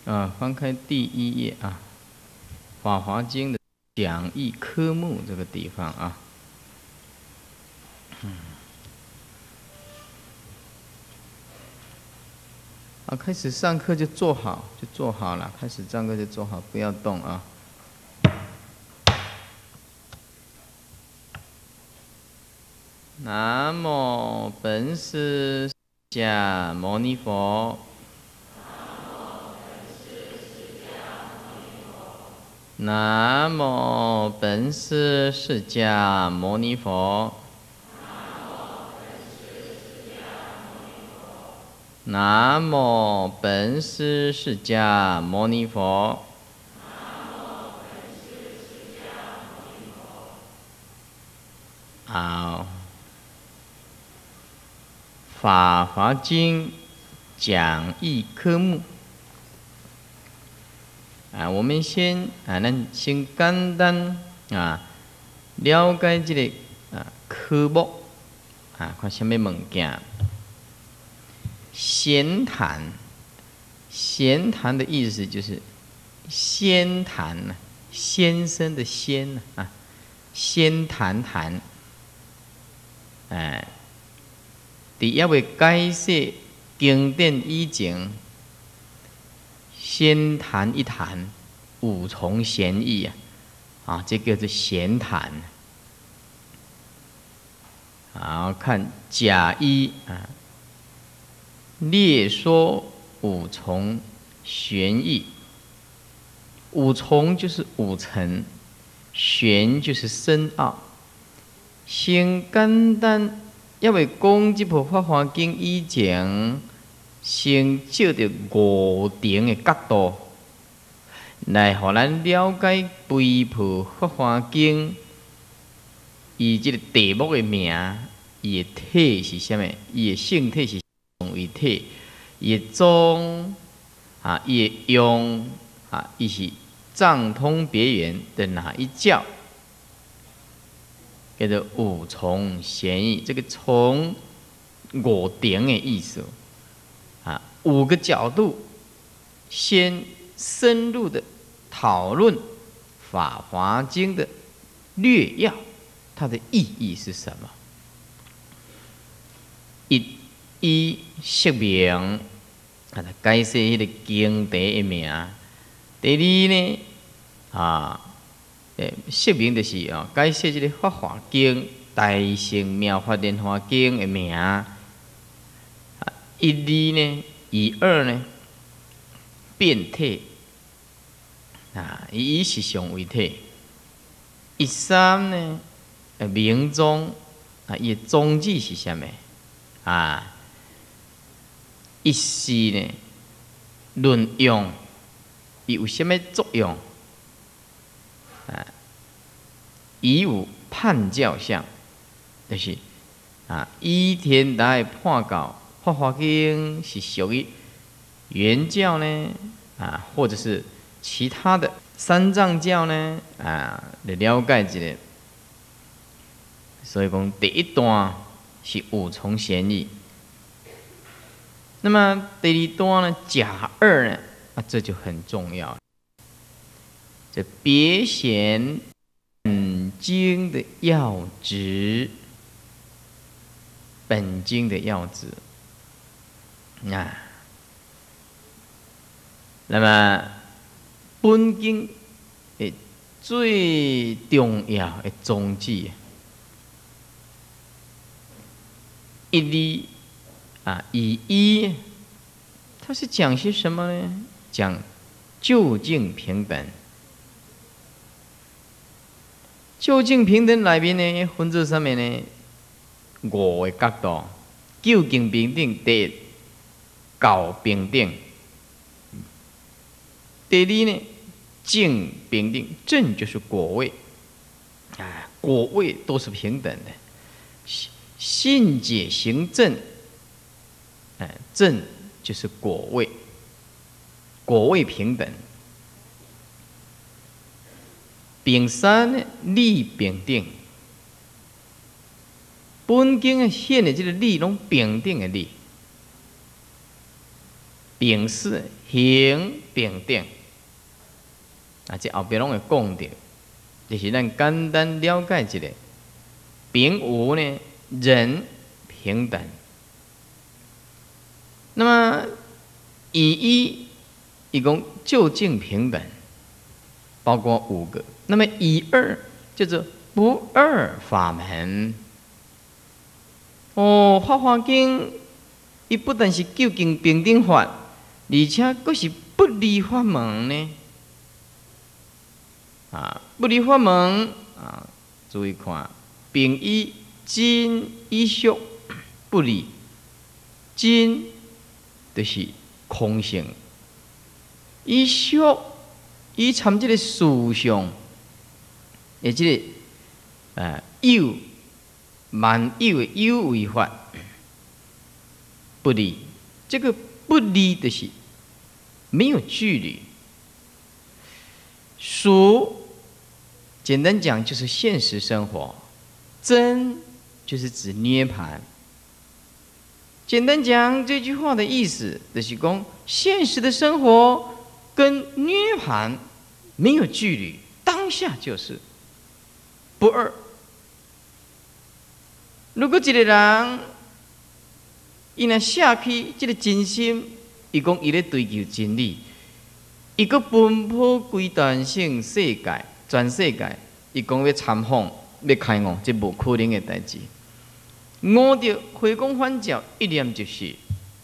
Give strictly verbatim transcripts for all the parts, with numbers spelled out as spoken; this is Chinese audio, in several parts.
啊，翻开第一页啊，《法华经》的讲义科目这个地方啊，嗯，啊，开始上课就坐好，就坐好了。开始上课就坐好，不要动啊。南无本师释迦牟尼佛。南无本师释迦牟尼佛。南无本师释迦牟尼佛。好，《法华经》讲义科目啊，我们先啊，咱先简单啊了解这个啊科目啊，看什么物件。闲谈，闲谈的意思就是先谈呐，先生的先呐啊，先谈谈，哎，伫要未解释经典以前，先谈一谈五重贤义啊，啊，这个是闲谈。好，看甲一啊。列说五重玄义，五重就是五层，玄就是深奥。先简单，要为讲这部《法华经》以前，先照着五重的角度来，互咱了解规部《法华经》伊这个题目的名，伊的体是啥物？伊的性体是为体，伊的宗啊，伊的用啊，伊是藏通别圆的哪一教？叫做五重贤义。这个从五点的意思啊，五个角度，先深入的讨论《法华经》的略要，它的意义是什么？一一说明啊，解释迄个经题的名。第二呢，啊，诶，说明就是哦，解释这个《法华经》《大乘妙法莲华经》的名。啊，一二呢，一二呢，变体啊，以实相为体。一三呢，诶，明宗啊，伊的宗旨是啥物？啊。一是呢，论用，伊有什么作用？啊，伊有判教相，就是啊，依天来判教，《法华经》是属于原教呢，啊，或者是其他的三藏教呢，啊，来了解一下。所以讲，第一段是五重贤义。那么第二段呢，甲二呢，啊，这就很重要。这别显本经的要旨，本经的要旨啊。那么本经的最重要的宗旨，一二。啊，以一，它是讲些什么呢？讲究竟平等。究竟平等内面呢，分做啥物呢？五个角度。究竟平等，第一，教平等；第二呢，正平等。正就是果位，啊，果位都是平等的。信解行正。哎，正就是果位，果位平等。丙三呢，利平等。本经啊显的这个利，拢平等的利。丙四行平等。啊，这后边拢会讲到，就是咱简单了解一下，平无呢，人平等。那么以一，一共究竟平等，包括五个。那么以二叫做不二法门。哦，《法华经》伊不但是究竟平等法，而且佫是不离法门呢。啊，不离法门啊，注意看，并以真以俗不离，真就是空性，以俗以参这个事相，也即个呃有万有的有为法不离，这个不离就是没有距离。俗简单讲就是现实生活，真就是指涅槃。简单讲这句话的意思，就是讲现实的生活跟涅槃没有距离，当下就是不二。如果一个人伊若下去这个真心，伊讲伊咧追求真理，伊个奔波规段性世界。全世界，伊讲要参访、要开悟，这无可能的代志。悟着回光返照，一念就是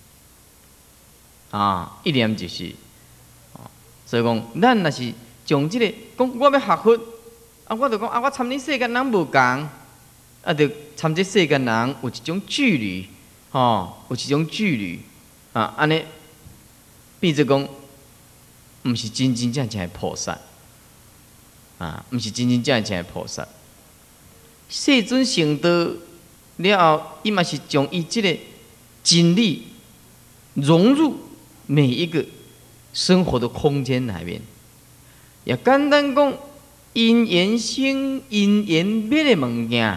啊，一念就是。啊、所以讲，咱若是从这个讲，我要学佛，啊，我就讲啊，我参你世间人无共，啊，就参这世间人有一种距离，吼、哦，有一种距离，啊，安尼变做讲，毋是真真正正的菩萨。啊，毋是真真正正的菩萨。世尊成道了后，伊嘛是将伊即个真理融入每一个生活的空间内面。也简单讲，因缘生，因缘灭的物件，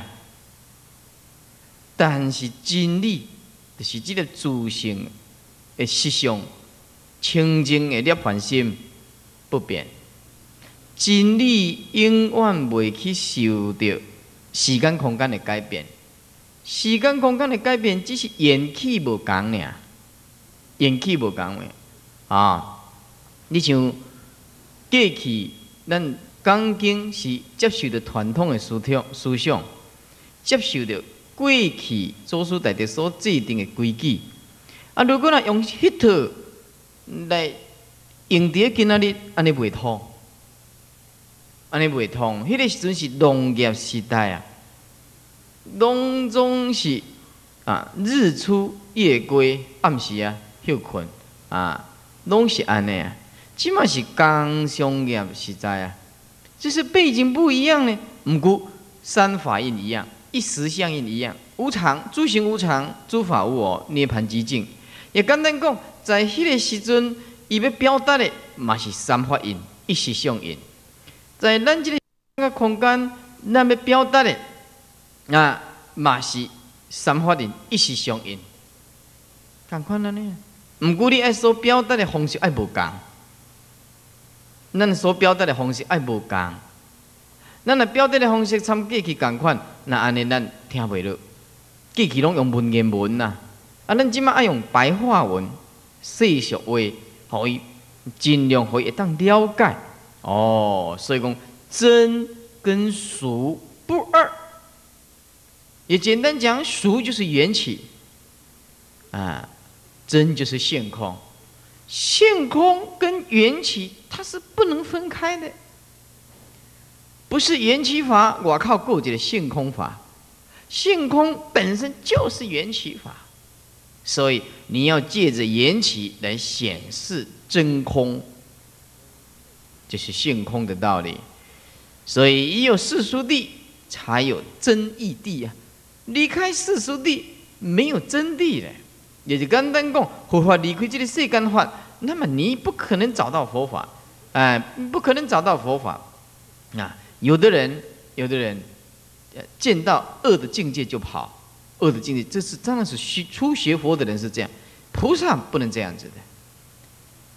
但是真理就是即个自性的实相，清净的涅槃心不变。真理永远袂去受到时间空间的改变，时间空间的改变只是缘起无共尔，缘起无共的啊！你像过去咱讲经是接受着传统的思想，思想接受着过去祖师大德所制定的规矩啊。如果若用迄套来用伫今仔日，安尼袂通。安尼袂通，迄个时阵是农业时代啊，拢总是啊日出夜归，暗时啊休困啊，拢是安尼啊。即嘛是工商业时代啊，就是背景不一样呢。毋过三法印一样，一时相应一样，无常，诸行无常，诸法无我，涅槃寂静。也简单讲，在迄个时阵，伊要表达的嘛是三法印，一时相应。在咱这个空间，咱要表达的啊，嘛是三法印一时相应，同款安尼。毋过你爱所表达的方式爱无共，咱所表达的方式爱无共，咱若表达的方式参过去共款，那安尼咱听袂落。过去拢用文言文呐，啊，咱即马爱用白话文、世俗话，互伊尽量互伊会当了解。哦，所以讲真跟俗不二，也简单讲，俗就是缘起，啊，真就是现空，现空跟缘起它是不能分开的，不是缘起法，我靠构建的现空法，现空本身就是缘起法，所以你要借着缘起来显示真空。就是现空的道理，所以已有世俗谛，才有真义谛啊！离开世俗谛，没有真谛的。也就简单讲，佛法离开这个世间法，那么你不可能找到佛法，哎、呃，不可能找到佛法啊！有的人，有的人，见到恶的境界就跑，恶的境界，这是当然是初学佛的人是这样，菩萨不能这样子的。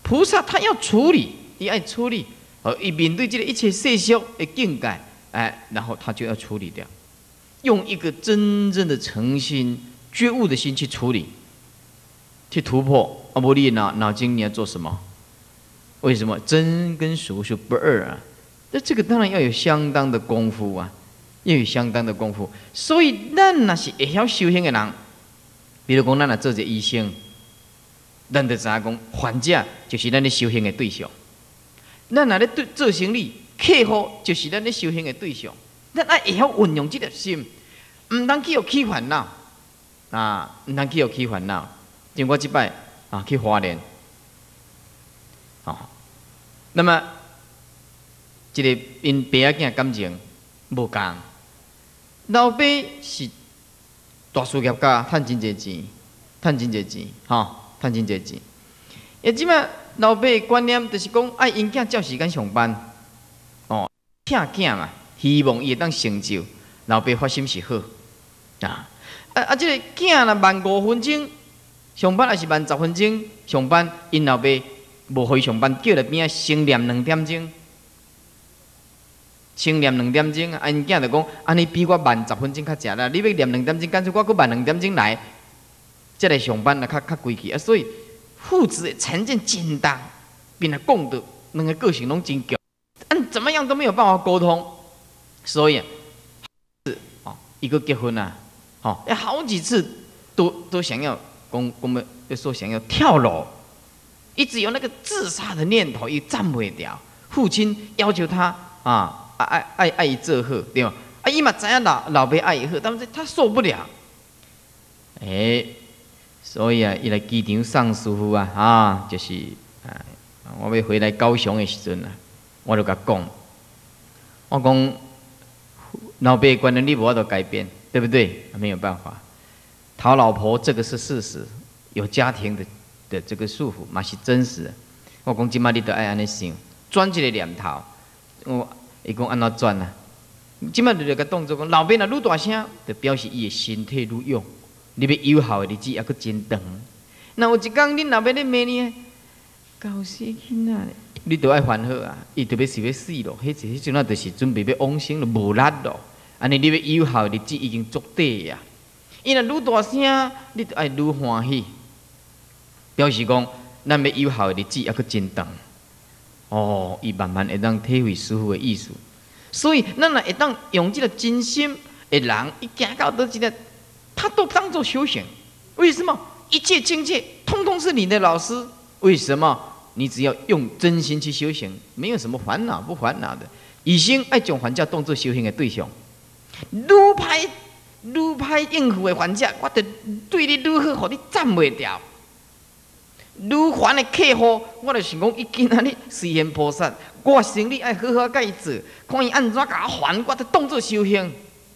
菩萨他要处理，伊爱处理，哦，伊面对这个一切世俗的境界，哎，然后他就要处理掉，用一个真正的诚心、觉悟的心去处理，去突破。啊，不，你脑脑筋你要做什么？为什么真跟俗是不二啊？那这个当然要有相当的功夫啊，要有相当的功夫。所以，咱若是会晓修行的人，比如讲，咱若做一个医生，咱就知影讲，患者就是咱咧修行的对象；咱若咧对做生意，客户就是咱咧修行的对象。咱爱会晓运用这粒心，唔通去有起烦恼啊，唔通去有起烦恼。像我即摆啊去花莲，哦，那么一个因爸仔囝感情无共，老爸是大事业家，趁真侪钱，趁真侪钱，吼，趁真侪钱。也即摆老爸的观念就是讲，爱因囝照时间上班，哦，疼囝嘛，希望伊会当成就。老爸发心是好，啊啊啊！即、這个囝若慢五分钟上班，还是慢十分钟上班，因老爸无互伊上班，叫来边仔先念两点钟。先念两点钟，啊，因囝就讲，安尼比我慢十分钟较食啦。你要念两点钟，干脆我搁慢两点钟来，再来上班啊，较较规矩啊。所以父子的成见真大，并来讲的两个个性拢真强，按怎么样都没有办法沟通。所以，是哦，一个结婚啊，哦，要好几次都都想要讲，我们就说想要跳楼，一直有那个自杀的念头，也站不掉。父亲要求他啊。爱爱爱伊做好，对吗？啊，伊嘛知影老老爸爱伊好，但是他受不了。哎、欸，所以啊，伊来机场上师傅啊，啊，就是啊，我要回来高雄的时阵啊，我就甲讲，我讲老爸的观念你无法度改变，对不对？没有办法，讨老婆这个是事实，有家庭的的这个束缚嘛是真实的。我讲即摆你都爱安尼想，转一个念头，我。伊讲安怎转啊？即摆就个动作讲，老爸若愈大声，就表示伊的身体愈勇。你要有效的日子也阁真长。那有一天恁老爸咧骂你，搞死囡仔，你都爱烦恼啊！伊特别是要死咯，迄阵迄阵啊，就是准备要往生咯，无力咯。安尼你要有效的日子已经足底呀。伊若愈大声，你就爱愈欢喜，表示讲咱要有效的日子也阁真长。哦，伊慢慢会当体会师父的意思，所以咱若会当用这个真心的人，伊行到倒一个，他都当作修行。为什么？一切境界通通是你的老师。为什么？你只要用真心去修行，没有什么烦恼不烦恼的。以心爱将还价当作修行的对象，愈歹愈歹应付的还价，我得对你愈好，互你站袂掉。愈烦的客户，我就想讲，伊今仔日释现菩萨，我生理爱好好甲伊做，看伊安怎甲我还，我得当作修行。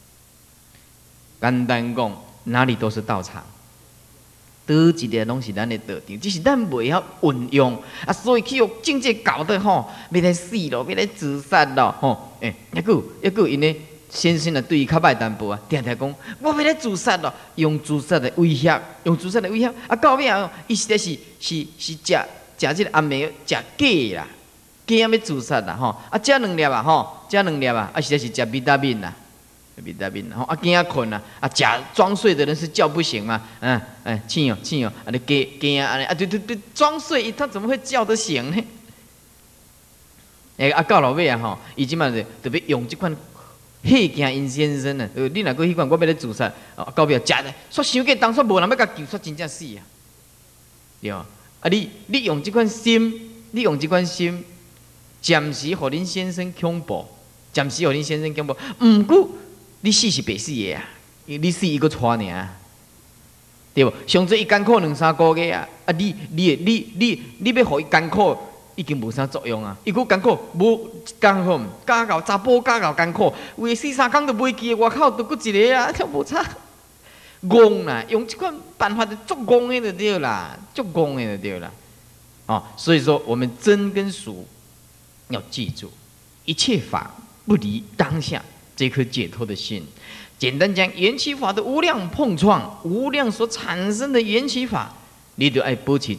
简单讲，哪里都是道场，倒一个拢是咱的道场，只是咱袂晓运用啊，所以去用境界搞得吼，要来死咯，要来自杀咯，吼，诶、欸，抑个抑个因咧。先生啊，对伊较歹淡薄啊，定定讲，我要来自杀咯，用自杀的威胁，用自杀的威胁，啊，到尾啊，伊实在是是是食食即个暗暝食假啦，假要自杀啦，吼，啊，食两粒啊，吼，食两粒啊，啊，实在是食维他命啦，维他命啦，吼，啊，惊困啦，啊，食装睡的人是叫不醒嘛，嗯，哎，醒哦，醒哦，啊，你惊惊啊，啊，对对对，装睡他怎么会叫得醒呢？哎，啊，到落尾啊，吼，伊即满是特别用即款。迄件因先生啊，呃，你若过迄款，我要来自杀，哦，到尾食咧，煞想过当煞无人要甲救，煞真正死啊，对啊，啊，你你用即款心，你用即款心，暂时互恁先生恐怖，暂时互恁先生恐怖，毋过你死是白死的啊，你死伊个带尔，对无？上最伊艰苦两三个月啊，啊，你你你你你要互伊艰苦。已经无啥作用啊！伊个艰苦无艰苦，加到查甫加到艰苦，为四三工都袂记，外口都佫一个啊，都无差。戆啦，用这款办法就足戆的就对啦，足戆的就对啦。哦，所以说我们真跟俗要记住，一切法不离当下这颗解脱的心。简单讲，缘起法的无量碰撞，无量所产生的缘起法，你就爱保持这个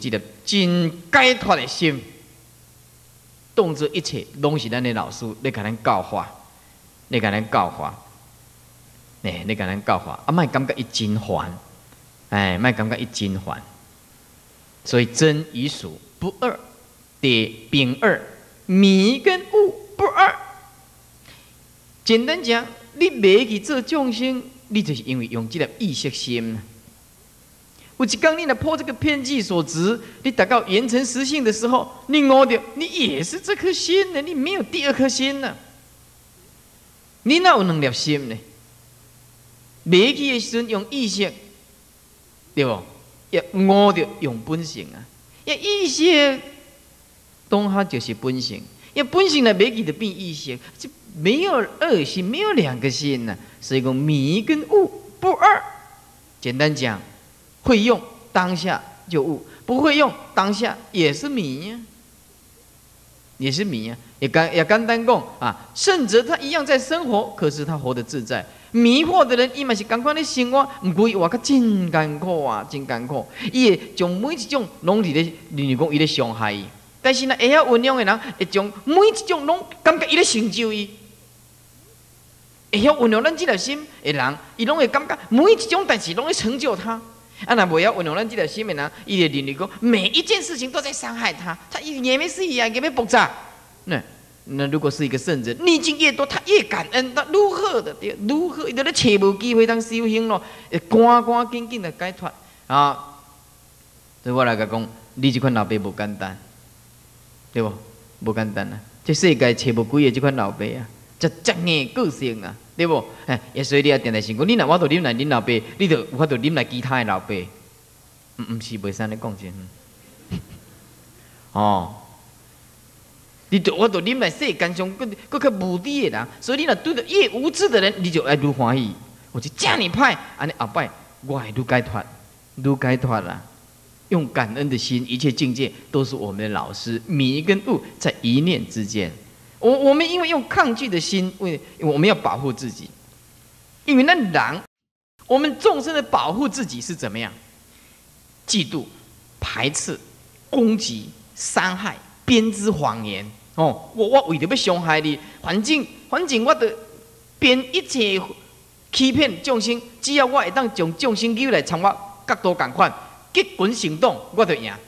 真解脱的心，当作一切拢是咱的老师咧，甲咱教化，咧甲咱教化，诶，咧甲咱教化，啊，莫感觉伊真烦，哎，莫感觉伊真烦。所以真与俗不二，得并二，迷跟悟不二。简单讲，你袂去做众生，你就是因为用这个意识心。有一天你若破这个遍计所执，你达到圆成实性的时候，你悟到你也是这颗心的，你没有第二颗心了。你哪有两粒心呢？袂去的时阵用意识，对不？也悟到用本性啊！也意识当下就是本性，也本性呢袂去就变意识，就没有二心，没有两个心呢、啊。所以讲迷跟悟不二。简单讲，会用当下就悟，不会用当下也是迷呀、啊，也是迷呀、啊。也简也简单讲啊，圣者他一样在生活，可是他活得自在。迷惑的人，伊嘛是同款咧生活，毋过伊活较真艰苦啊，真艰苦。伊会将每一种拢伫咧，例如讲伊咧伤害伊。但是呢，会晓运用的人，会将每一种拢感觉伊咧成就伊。会晓运用咱即条心的人，伊拢会感觉每一种代志拢咧成就他。啊，若袂晓运用咱即条心的人，伊就认为讲每一件事情都在伤害他，他也没事呀，也没爆炸。那。那如果是一个圣人，逆境越多，他越感恩，他如何的对，如何伊就咧找无机会当修行咯，会赶赶紧紧的解脱啊！所以我来甲讲，你这款老爸无简单，对不？无简单啊！这世界找无几个这款老爸啊，这这硬个性啊，对不？哎，也所以你要定定想讲，你若我都啉来恁老爸，你就有法度啉来其他的老爸，唔唔是袂使咧讲真，哦。你就我都啉来世间上更更较无理的人，所以你若对着越无知的人，你就爱愈欢喜。我就这你派，安尼后摆我会愈解脱，愈解脱啦。用感恩的心，一切境界都是我们的老师。迷跟悟在一念之间。我我们因为用抗拒的心，为我们要保护自己，因为那人，我们众生的保护自己是怎么样？嫉妒、排斥、攻击、伤害、编织谎言。哦，我我为着要伤害你，反正反正我得编一切欺骗众生，只要我会当将众生揪来参我角度共款，结群行动，我就赢。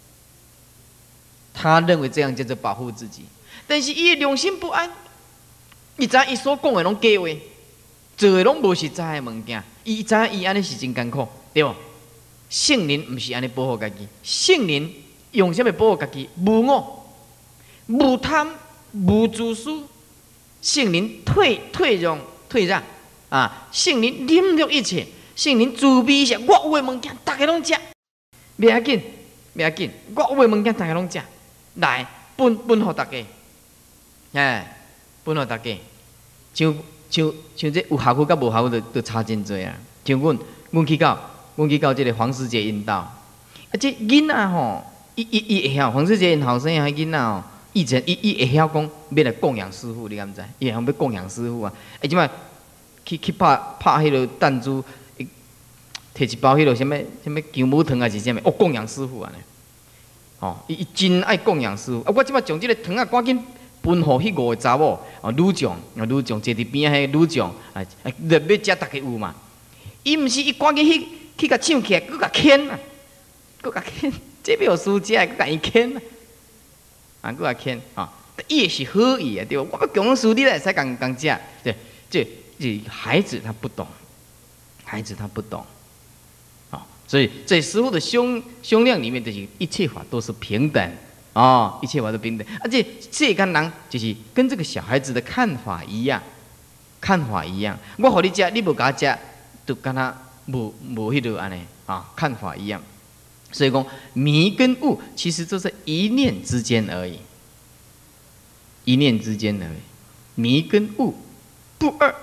他认为这样叫做保护自己，但是伊的良心不安，伊知伊所讲的拢假话，做的拢无实在的物件，伊知伊安尼是真艰苦，对不？圣人不是安尼保护家己，圣人用什么保护家己？无我。无贪无自私，圣人退退让退让啊！圣人忍辱一切，圣人慈悲下，我有的物件大家拢食，袂要紧，袂要紧，我有的物件大家拢食，来分分互大家，哎，分互大家。像像像这有效果甲无效果，都都差真多啊！像阮阮去到阮去到这个黄世杰因兜，啊，这囡仔吼，伊伊伊会晓黄世杰因后生啊，囡仔吼。以前伊伊会晓讲要来供养师傅，你敢知？伊会晓要供养师傅啊！哎，即摆去去拍拍迄落弹珠，摕一包迄落什么什么姜母汤还是什么？哦，供养师傅啊！哦，伊伊真爱供养师傅啊！我即摆将即个汤啊赶紧分互迄五个查某哦，女将哦，女将坐伫边仔迄女将啊，要要食逐个有嘛？伊毋是伊赶紧去去甲抢起来，佮甲牵啊，佮甲牵，这要输食，佮甲伊牵啊！啊，佫也牵啊，伊也是好意啊，对吧？我要供师你来使共共食，对，这这孩子他不懂，孩子他不懂，啊，所以在师父的胸胸量里面，就是一切法都是平等啊、哦，一切法都平等，而且这个人就是跟这个小孩子的看法一样，看法一样。我互你食，你无甲我食，就跟他无无迄落安尼啊，看法一样。所以讲迷跟悟，其实都是一念之间而已，一念之间而已。迷跟悟不二，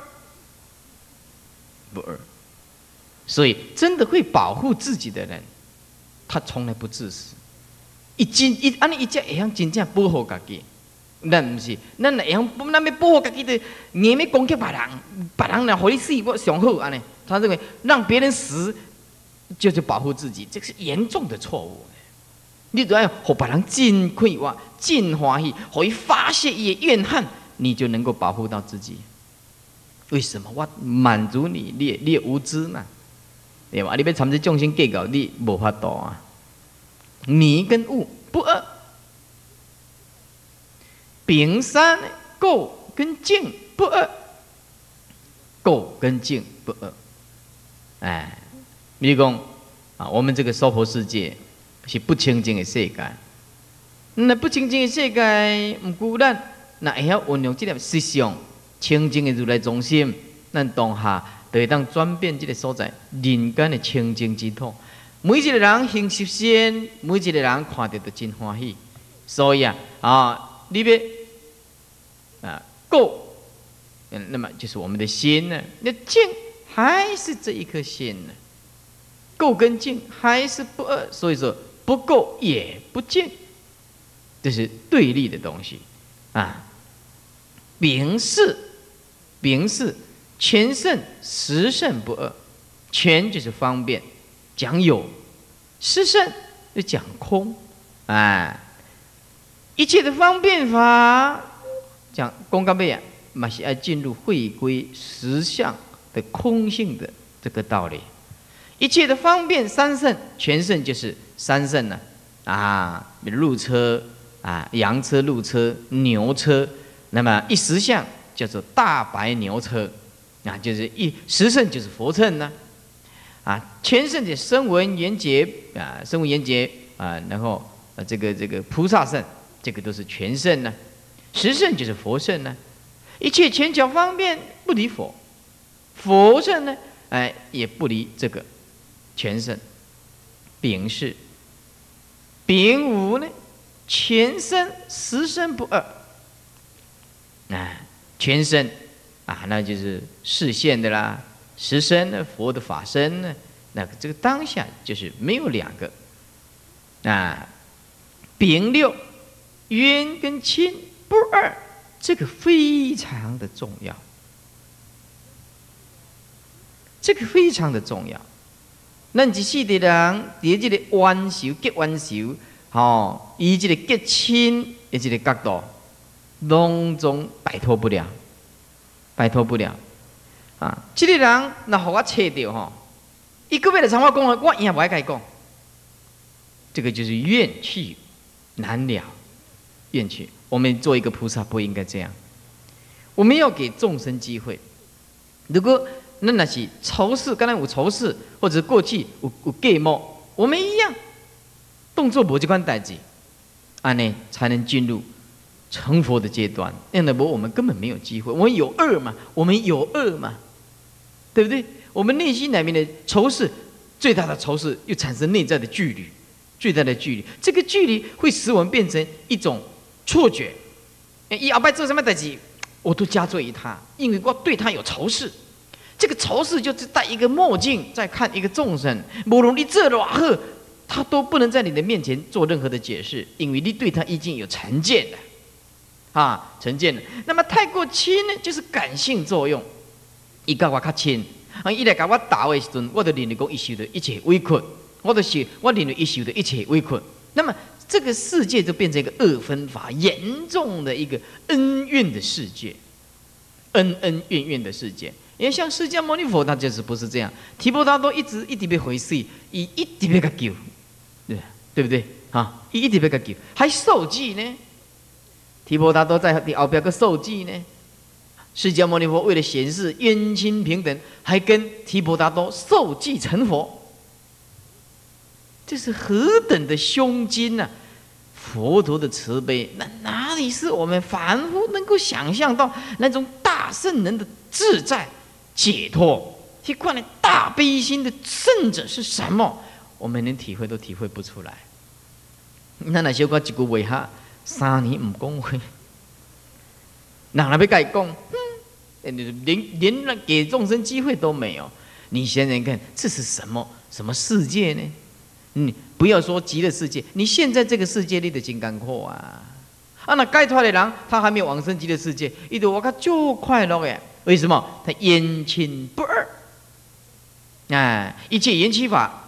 不二。所以真的会保护自己的人，他从来不自私。一真一安尼一只会晓真正保护家己，咱唔是，咱会晓咱要保护家己的，硬要攻击别人，别人若互你死，我上好安尼。他认为让别人死。就是保护自己，这是严重的错误。 你都要让别人真快活、真欢喜，可以发泄伊的怨恨，你就能够保护到自己。为什么？我满足你，你你也无知嘛，对吧？你要参这众生计较，你无法度啊。迷跟悟不二，平山垢跟净不二，垢跟净不二。哎，比如讲啊，我们这个娑婆世界是不清净的世界，那不清净的世界，唔孤咱那会晓运用这粒实相清净的如来中心，咱当下就会当转变这个所在人间的清净之土。每一个人行十善，每一个人看到都真欢喜。所以啊，啊，你别啊垢，嗯，那么就是我们的心呢，那净还是这一颗心呢？垢跟净还是不二，所以说不垢也不净，这是对立的东西啊。明示，明示，全圣实圣不二，全就是方便。讲有，实圣就讲空，哎，一切的方便法，讲讲到尾啊，嘛是要进入回归实相的空性的这个道理。一切的方便三圣，全圣就是三圣呢，啊，鹿车啊，羊车、鹿车、牛车，那么一实相叫做大白牛车，啊，就是一实圣就是佛乘呢。啊，全圣的声闻缘觉啊，声闻缘觉啊，然后啊，这个这个菩萨圣，这个都是全圣呢。实圣就是佛圣呢。一切前巧方便不离佛，佛圣呢，哎，也不离这个全圣。丙是丙午呢，全圣实圣不二。啊，全圣啊，那就是示现的啦。实身呢，佛的法身呢，那这个当下就是没有两个啊。丙六冤跟亲不二，这个非常的重要，这个非常的重要。咱一世的人，伫这个冤仇结冤仇，吼，以这个结亲的这个角度，拢总摆脱不了，摆脱不了。啊，这个人若互我切掉吼，伊个要来参我讲话，我也不爱甲伊讲。这个就是怨气难了，怨气。我们做一个菩萨不应该这样，我们要给众生机会。如果那那是仇视，刚才有仇视，或者过去有有芥末，我们一样动作无这款代志，安尼才能进入成佛的阶段。那那不我们根本没有机会，我们有恶嘛，我们有恶嘛。对不对？我们内心里面的仇视，最大的仇视又产生内在的距离，最大的距离，这个距离会使我们变成一种错觉。伊后摆做什么代志，我都加罪于他，因为我对他有仇视。这个仇视就是戴一个墨镜在看一个众生，无论你做偌好，他都不能在你的面前做任何的解释，因为你对他已经有成见了，啊，成见了。那么太过亲呢，就是感性作用。伊甲我较亲，啊！伊来甲我打的时阵，我就认为讲伊受到一切委屈，我就受，我认为伊受到一切委屈。那么这个世界就变成一个二分法，严重的一个恩怨的世界，恩恩怨怨的世界。因为像释迦牟尼佛，他就是不是这样，提婆达多一直一直要回世，伊一直要甲救，对对不对？啊，伊一直要甲救，还受记呢。提婆达多在后边个受记呢。释迦牟尼佛为了显示冤亲平等，还跟提婆达多受记成佛，这是何等的胸襟呐、啊！佛陀的慈悲，那哪里是我们凡夫能够想象到那种大圣人的自在解脱？去看那大悲心的圣者是什么？我们连体会都体会不出来。那那小可一句话哈，三年唔讲话，人哪要甲伊讲？连连给众生机会都没有，你想想看，这是什么什么世界呢？你不要说极乐世界，你现在这个世界里的金刚阔啊！啊，那该脱的人，他还没有往生极乐世界，伊就我看就快乐耶！为什么？他冤亲不二，哎，一切缘起法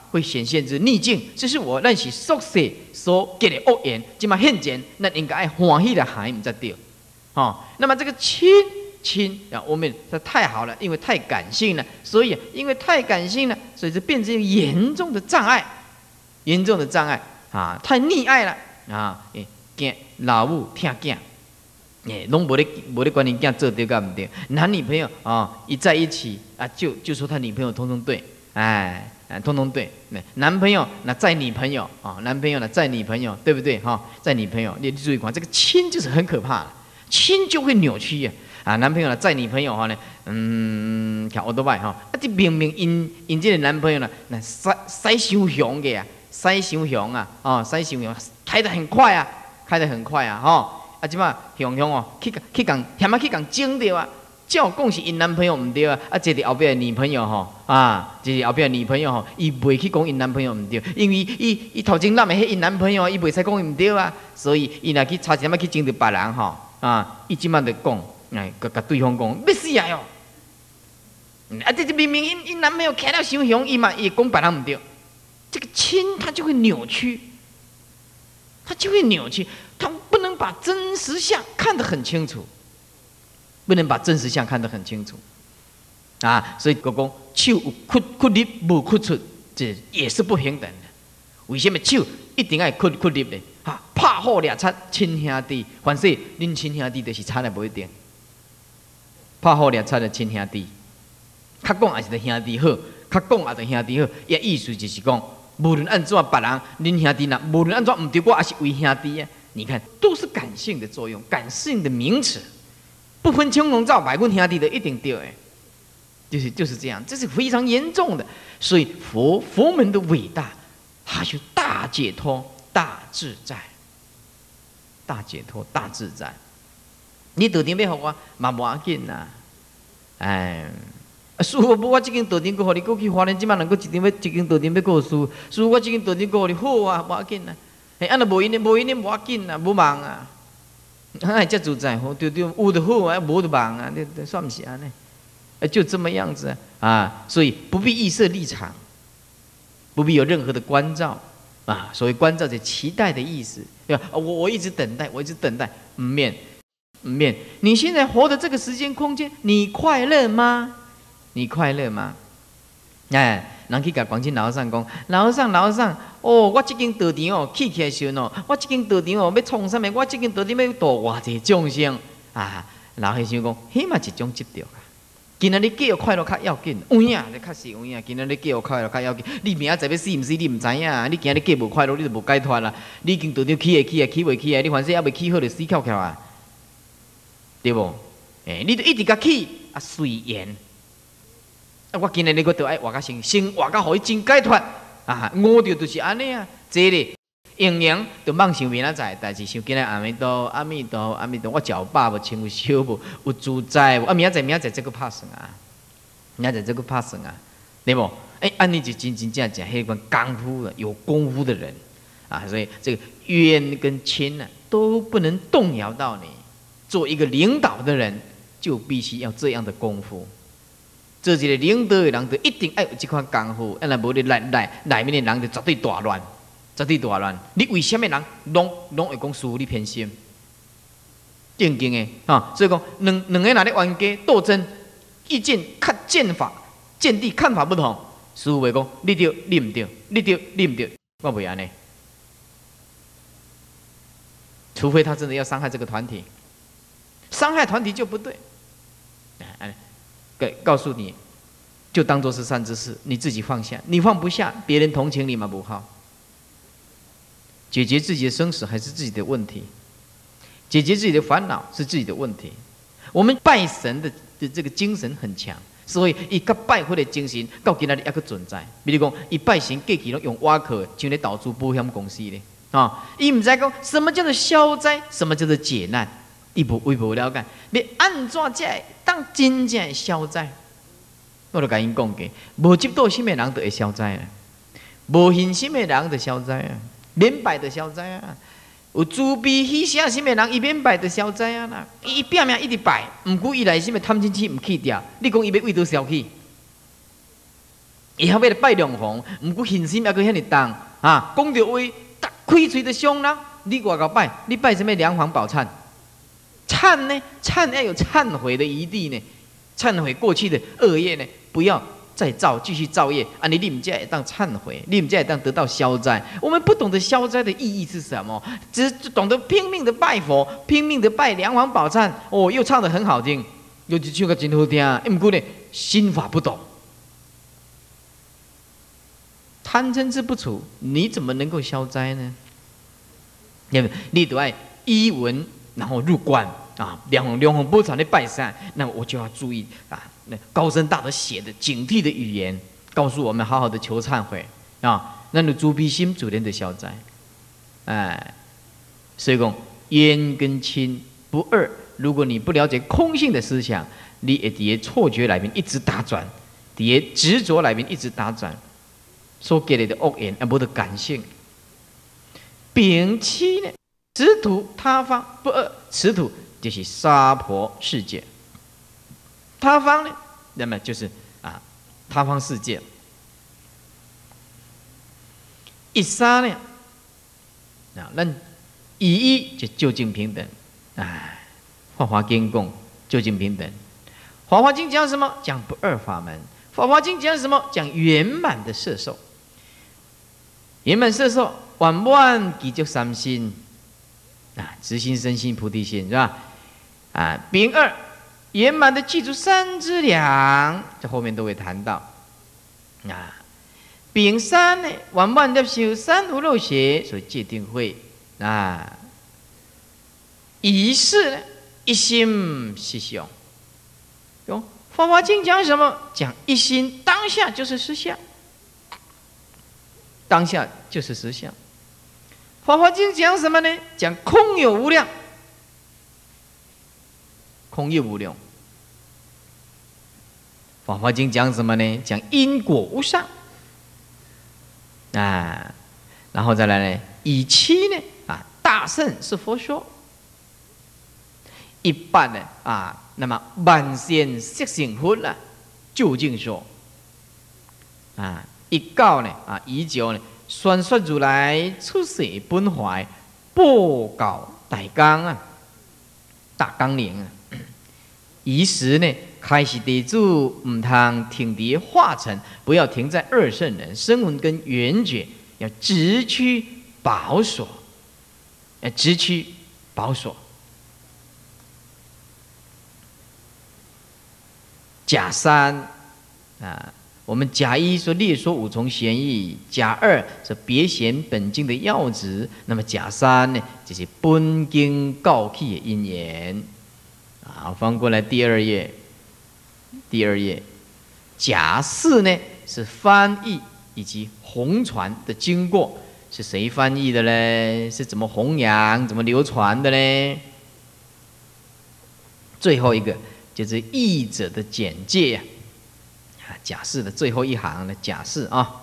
会显现之逆境，这是我咱是宿世所结的恶缘，今嘛现前，那应该爱欢喜的海唔才对。哦，那么这个亲亲啊，我们这太好了，因为太感性了，所以因为太感性了，所以就变成一个严重的障碍，严重的障碍啊，太溺爱了啊，诶，惊老母疼囝。哎，拢无咧无咧管你囝做对干唔对，男女朋友啊、哦，一在一起啊，就就说他女朋友通通对，哎，哎，通通对。男朋友那载女朋友啊、哦，男朋友呢载女朋友，对不对哈、哦？载女朋友，你注意看，这个亲就是很可怕，亲就会扭曲啊。啊，男朋友呢载女朋友哈呢，嗯，看我都拜哈，啊，这明明因因这个男朋友呢，那塞塞伤雄的啊，塞伤雄啊，哦，塞伤雄，开得很快啊，开得很快啊，哈、哦。啊，即马雄雄哦，去去共嫌啊去共整着啊！照讲是因男朋友唔对啊，啊，这是后壁的女朋友吼，啊，这是后壁的女朋友吼，伊袂去讲因男朋友唔对，因为伊伊头前揽的迄因男朋友，伊袂使讲伊唔对啊，所以伊若去差点仔去整着别人吼，啊，伊即马就讲，哎，甲甲对方讲，要死啊哟！啊，这这明明因因男朋友开了伤雄，伊嘛伊讲别人唔对，这个亲他就会扭曲，他就会扭曲。他不能把真实相看得很清楚，不能把真实相看得很清楚，啊，所以讲讲手有屈屈入无屈出，这也是不平等的。为什么手一定要屈屈入呢？哈，拍好掠擦亲兄弟，凡是恁亲兄弟就是差了不一定。拍好掠擦的亲兄弟，较讲也是对兄弟好，较讲也对兄弟好，也意思就是讲，无论按怎别人，恁兄弟呐，无论按怎唔对，我也是为兄弟啊。你看，都是感性的作用，感性的名词，不分青红皂白，问兄弟的一定对哎，就是就是这样，这是非常严重的。所以佛佛门的伟大，它就大解脱、大自在、大解脱、大自在。你道场要互我，嘛无要紧呐，哎。师父，我这间道场，搁互你过去花莲，即摆能够一间要一间道场要过师。师父，我这间道场搁互你好啊，无要紧呐。哎，安那无因的，无因的无要紧啊，无忙啊，哎，这自在吼，对对，有就好啊，无就忙啊，对对，算不是安尼，哎，就这么样子啊，啊，所以不必预设立场，不必有任何的关照啊，所谓关照是期待的意思，对吧？我我一直等待，我一直等待，唔免唔免，你现在活的这个时间空间，你快乐吗？你快乐吗？哎。人去甲广清老和尚讲，老和尚，老和尚，哦，我这间道场哦，起起来时哦，我这间道场哦，要创啥物？我这间道场要度偌济众生啊！老和尚讲，迄嘛一种执着啊。今仔日叫快乐较要紧，有影，这确实有影。今仔日叫快乐较要紧，你明仔载要死毋死，你毋知影。你今日叫无快乐，你就无解脱啦。你已经道场起会起啊，起袂起啊？你凡事还未起好，就死翘翘啊，对无？诶，你就一直甲起啊，随缘。啊！我今日你个都爱活较先，先活较互伊真解脱啊！悟着就是安尼啊，这咧营养就妄想明仔载代志，想今日阿弥陀阿弥陀阿弥陀，我脚饱无，穿有烧无，有自在无？啊，明仔载明仔载这个拍算啊，明仔载这个拍算啊，对不？哎，安尼就真真正正迄款功夫了，有功夫的人啊，所以这个冤跟亲呢、啊、都不能动摇到你。做一个领导的人，就必须要这样的功夫。做一个领导的人，就一定要有这款功夫，要然无你内内内面的人就绝对大乱，绝对大乱。你为什么人拢拢会讲师父你偏心？正经的啊，所以讲两两个人咧冤家斗争，意见看见法、见地看法不同，师父会讲你对，你唔对，你对，你唔对，我袂安尼。除非他真的要伤害这个团体，伤害团体就不对。哎。告诉你，就当作是善知识，你自己放下，你放不下，别人同情你嘛不好。解决自己的生死还是自己的问题，解决自己的烦恼是自己的问题。我们拜神的的这个精神很强，所以伊甲拜佛的精神到今仔日还佫存在。比如讲，伊拜神过去拢用瓦壳，像咧投资保险公司咧啊，伊唔知讲什么叫做消灾，什么叫做解难。伊无伊无了解，你安怎才当真正的消灾？我就甲因讲过，无执到心的人就会消灾啊，无信心的人就消灾啊，免拜就消灾啊。有慈悲喜舍心的人，伊免拜就消灾啊啦。伊拼命一直拜，毋过伊内心的贪嗔痴毋去掉。你讲伊要为倒消去？ 以后要来拜龙皇，毋过信心还阁遐尼重啊！讲着话，开喙就伤人。你外口拜，你拜什么梁皇宝忏？忏呢？忏要有忏悔的余地呢，忏悔过去的恶业呢，不要再造，继续造业。啊，你你们家也当忏悔，你们家也当得到消灾。我们不懂得消灾的意义是什么，只懂得拼命的拜佛，拼命的拜梁皇宝忏。哦，又唱得很好听，又唱个真好听，不过呢，心法不懂。贪嗔痴不除，你怎么能够消灾呢？因为你都爱依文，然后入观啊，两红两红波场的拜山，那我就要注意啊，那高僧大德写的警惕的语言，告诉我们好好的求忏悔啊，那你诸悲心主人的消灾，哎，所以讲冤跟亲不二。如果你不了解空性的思想，你会伫错觉里面一直打转，伫执着里面一直打转。所给你的恶言啊，无得感性。摒弃呢，此土他方不二，此土就是娑婆世界。他方呢，那么就是啊，他方世界。一沙呢，啊，那以一就究竟平等。哎，法华经讲究竟平等。法华经讲什么？讲不二法门。法华经讲什么？讲圆满的摄受。圆满摄受，圆满具足三心啊，直心、身心、菩提心，是吧？啊，丙二圆满的记住三资粮，这后面都会谈到啊。丙三呢，圆满的修三无漏学，所以戒定慧啊。乙四呢，一心实相。有《法华经》讲什么？讲一心，当下就是实相。当下就是实相。《法华经》讲什么呢？讲空有无量，空有无量。《法华经》讲什么呢？讲因果无上啊，然后再来呢，以七呢啊，大圣是佛说，一般呢啊，那么万仙色性佛了，究竟说啊。一告呢啊，以九呢，宣说如来出世本怀，报告大纲啊，大纲领啊。以时呢，开始地主唔通停伫化成，不要停在二圣人声闻跟缘觉，要直趋宝所，要直趋宝所。甲三啊。我们甲一说列说五重玄义，甲二是别显本经的要旨，那么甲三呢，就是本经告起的因缘。啊，翻过来第二页，第二页，甲四呢是翻译以及弘传的经过，是谁翻译的呢？是怎么弘扬、怎么流传的呢？最后一个就是译者的简介呀、啊。甲四的最后一行的甲四啊，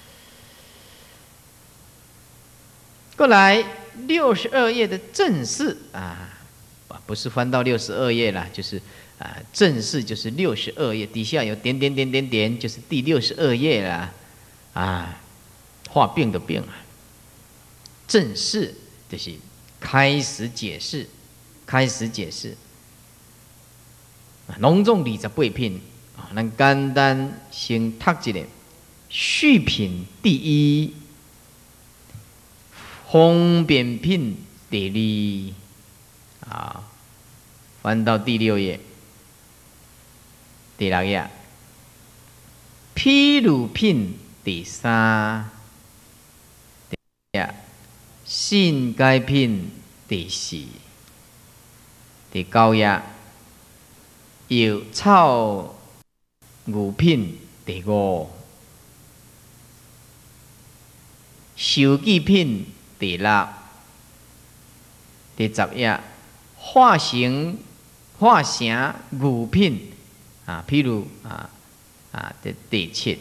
过来六十二页的正式啊，不是翻到六十二页了，就是啊正式就是六十二页，底下有点点点点点，就是第六十二页了啊，画病的病啊，正式就是开始解释，开始解释，隆重二十八品。咱简单先读一个序品第一，方便品第二，啊，翻到第六页，第六页，譬如品第三，第页，信解品第四，第九页，有草。五品第五，受记品第六，第十页，化成化成五品啊，譬如啊啊第第七，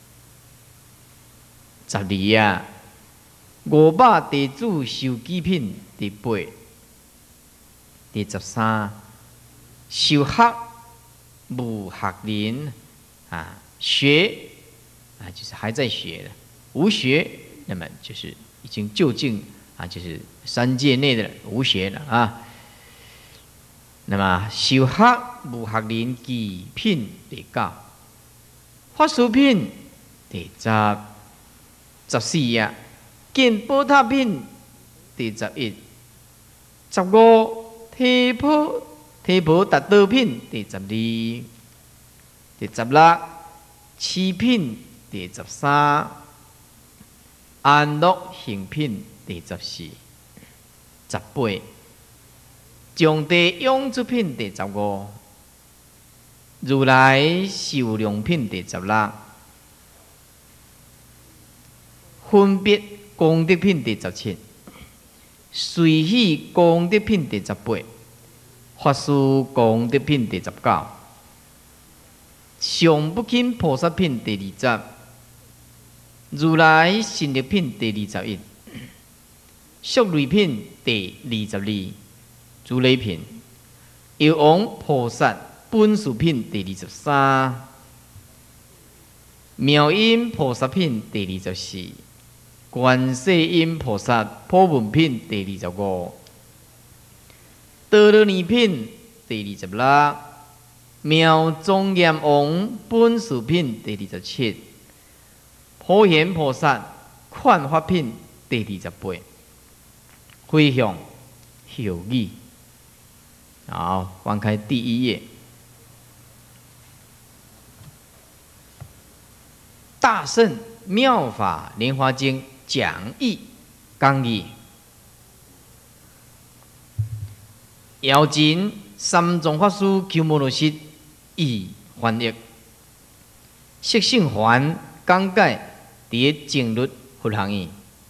十二页，五百地主受记品第八，第十三，受学无学人。啊，学啊，就是还在学的；无学，那么就是已经就近啊，就是三界内的无学了啊。那么修学无学人极品第九，法术品第十十四呀，见宝塔品第十一，十五提婆提婆达多品第十二，第十六七品第十三，安乐行品第十四，十八。将地永出品第十五，如来受量品第十六，分别功德品第十七，随喜功德品第十八，法师功德品第十九，上不轻菩萨品第二十，如来神力品第二十一，宿类品第二十二。诸类品，药王菩萨本事品第二十三，妙音菩萨品第二十四，观世音菩萨普门品第二十五，多罗尼品第二十六，妙庄严王本事品第二十七，普贤菩萨劝法品第二十八，回向后语。好，翻开第一页，《大圣妙法莲华经》讲义纲义。姚真三藏法师鸠摩罗什译翻译，释圣环讲解伫净律佛行义，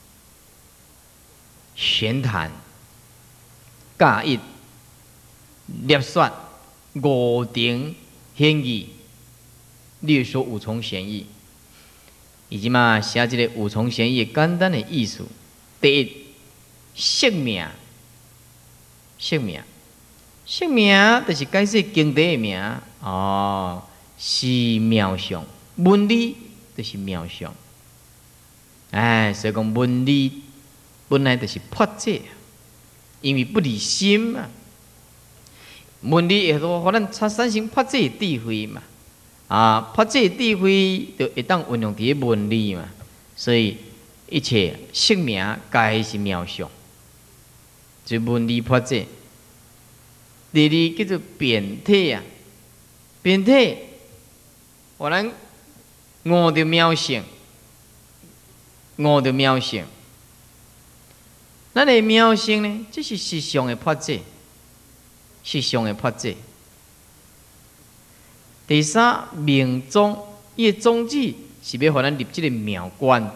玄谈教义。列说五顶显义，略说五重显义，以及嘛写这个五重显义简单的意思。第一，姓名，姓名，姓名就是解释经典的名哦，是妙相，文理就是妙相。哎，所以讲文理本来就是破解，因为不离心嘛。文理会互咱产产生破解智慧嘛，啊，破解智慧就会当运用伫文理嘛，所以一切姓名皆是妙相，就文理破解。第二叫做变体啊，变体，互咱悟着妙性，悟着妙性，咱的妙性呢，这是实相的破解。实相的破解。第三，命宗，伊的宗旨是要互咱入这个妙观，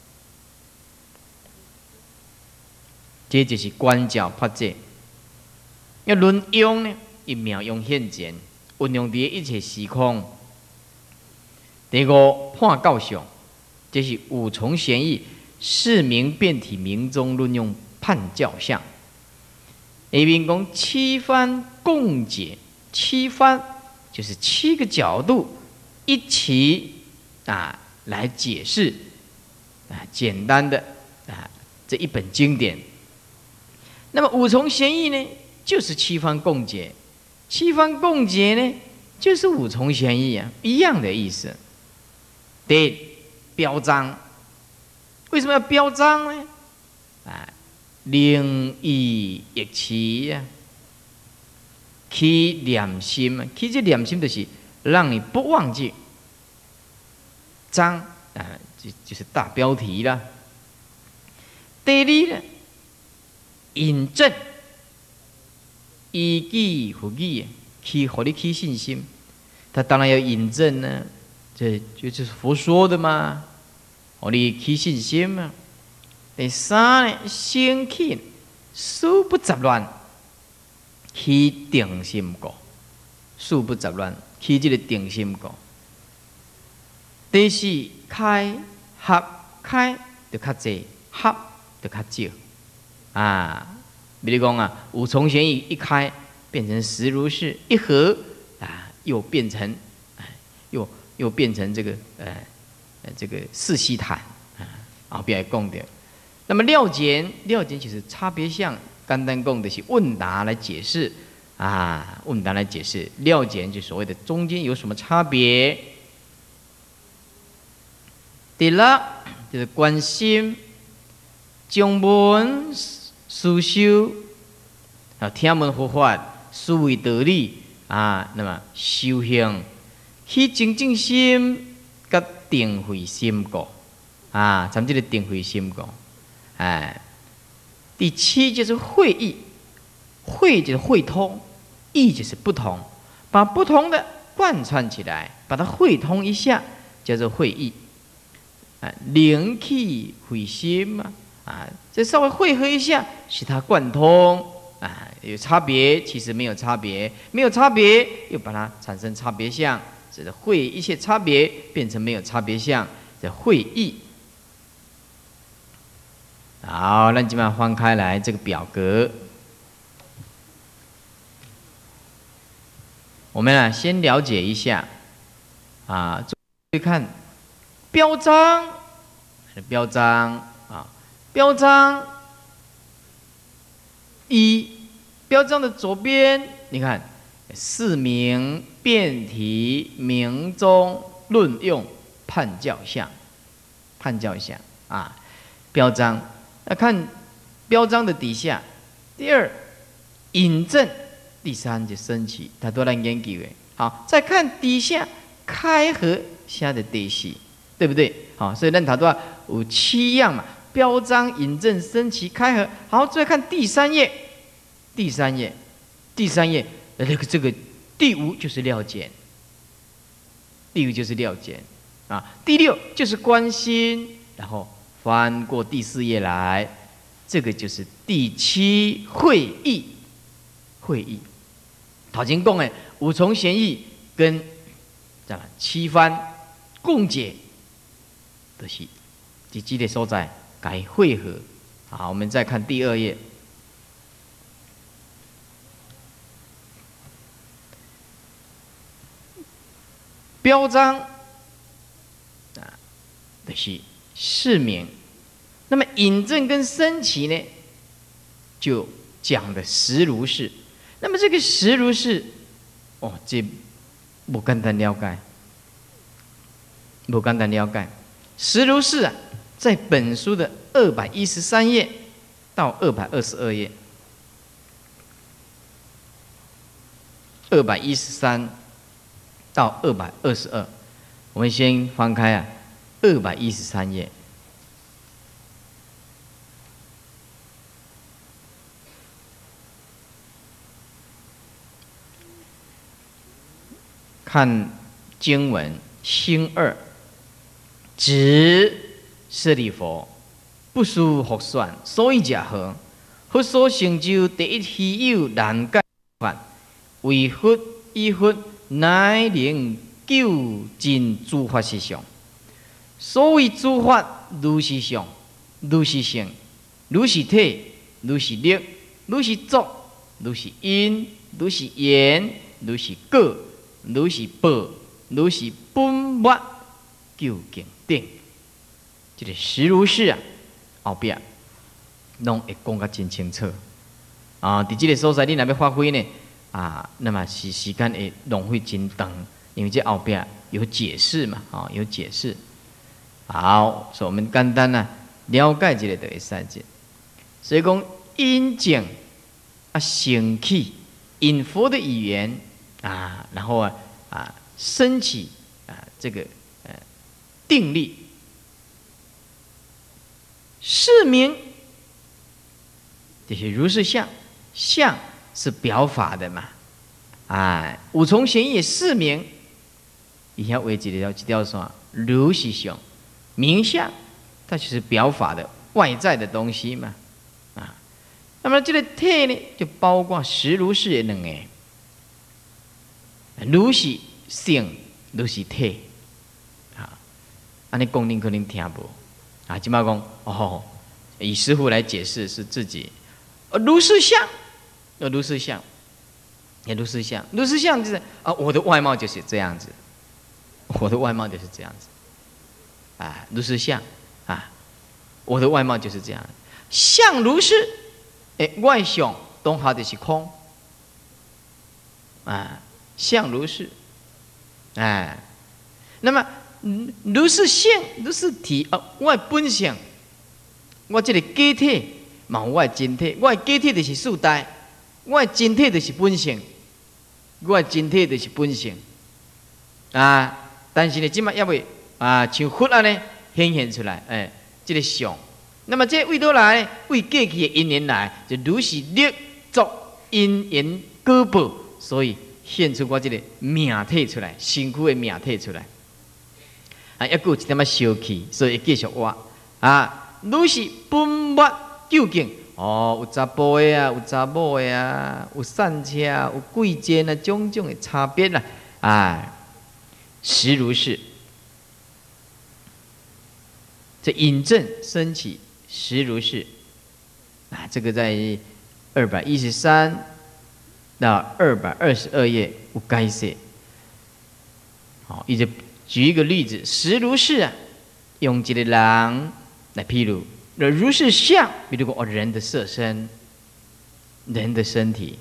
这就是观照破解。要论用呢，以妙用现前，运用伫一切时空。第五，判教相，这是五重玄义，四明变体明宗论用判教相。下面讲七番共解，七番就是七个角度一起啊来解释啊简单的啊这一本经典。那么五重玄义呢，就是七番共解，七番共解呢，就是五重玄义啊，一样的意思。第一，标章，为什么要标章呢？啊。灵意一起呀，起念心啊，起这念心就是让你不忘记。章啊，就就是大标题啦。第二呢，引证，依据佛语，起互你起信心。他当然要引证呢，这就就是佛说的嘛，互你起信心嘛。第三呢，生起事不杂乱，起定心果；事不杂乱，起这个定心果。第四，开合开就较济，合就较少啊。比如讲啊，五重玄义一开变成实如是，一合啊又变成，又又变成这个呃这个四悉檀啊，后边来讲的。那么料简，料简就是差别相，简单讲的是问答来解释啊，问答来解释。料简就所谓的中间有什么差别？第六就是关心将文思修啊，听闻佛法，思维道理啊，那么修行，去精进心，甲定慧心过啊，咱们这个定慧心过，哎，第七就是会意，会就是会通，意就是不同，把不同的贯穿起来，把它汇通一下，叫做会意。啊，灵气会心嘛，啊，这稍微汇合一下，使它贯通啊，有差别，其实没有差别，没有差别，又把它产生差别相，使得会一切差别变成没有差别相，这会意。好，那今晚翻开来这个表格，我们啊先了解一下啊，注意看。标章，标章啊，标章一，标章的左边，你看四名、辩题、明中、论用、判教项，判教项啊，标章。那看标章的底下，第二引证，第三就升起，它都来研究的。好，再看底下开合下的底细。对不对？好，所以咱头拄有七样嘛，标章、引证、升起、开合。好，再看第三页，第三页，第三页，那个这个第五就是料简，第五就是料简啊，第六就是关心，然后翻过第四页来，这个就是第七会意，会意。头前讲的五重贤义跟这样七番共解。就是在这个所在该汇合。好，我们再看第二页，标章啊，就是释名。那么引证跟升起呢，就讲的实如是。那么这个实如是，哦，这不简单了解，不简单了解。实如是啊，在本书的二百一十三页到二百二十二页，二百一十三到二百二十二，我们先翻开啊，二百一十三页。看经文星二。指舍利佛，不思复算，所以假合。佛所成就第一稀有难解法，为佛以佛乃能究尽诸法实相。所谓诸法，如是相，如是性，如是体，如是力，如是作，如是因，如是缘，如是果，如是报，如是本末。究竟定，这个实如是啊，后边拢会讲得真清楚啊。伫这个所在，你若要发挥呢啊，那么时时间会浪费真长，因为这后边有解释嘛，啊，有解释。好，所以我们简单啊了解这个就会使这。所以讲因境啊，升起引佛的语言啊，然后啊啊升起啊这个。定力，释名就是如是相，相是表法的嘛，哎，五重贤义释名，以下为几条几条说如是相，名相，它就是表法的外在的东西嘛，啊，那么这个体呢，就包括实如是的两个，如是性，如是体。安尼讲恁可能听无啊！即摆讲哦，以师父来解释是自己，呃，如是相，呃，如是相，也如是相，如是相就是啊，我的外貌就是这样子，我的外貌就是这样子， 啊，如是相啊，我的外貌就是这样，相如是，哎，外相当下就是空啊，相如是，哎，那么如是性，如是体啊，我的本性，我这个假体嘛，我的真体，我的假体就是四代，我的真体就是本性，我的真体就是本性啊。但是呢，即马要未啊，像佛安尼显现出来，哎，这个相。那么这为倒来，为过去的因缘来，就如是力作因缘果报，所以现出我这个命体出来，身躯的命体出来。啊，还有一点仔小气，所以继续挖啊，如是本末究竟。哦，有查甫的啊，有查某的啊，有善车，有贵贱啊，种种的差别啦，啊。实如是，这引证升起，实如是啊，这个在二百一十三到二百二十二页有解释。好，一直举一个例子，实如是啊，用一个人来譬如，如是相，比如说哦，人的色身，人的身体，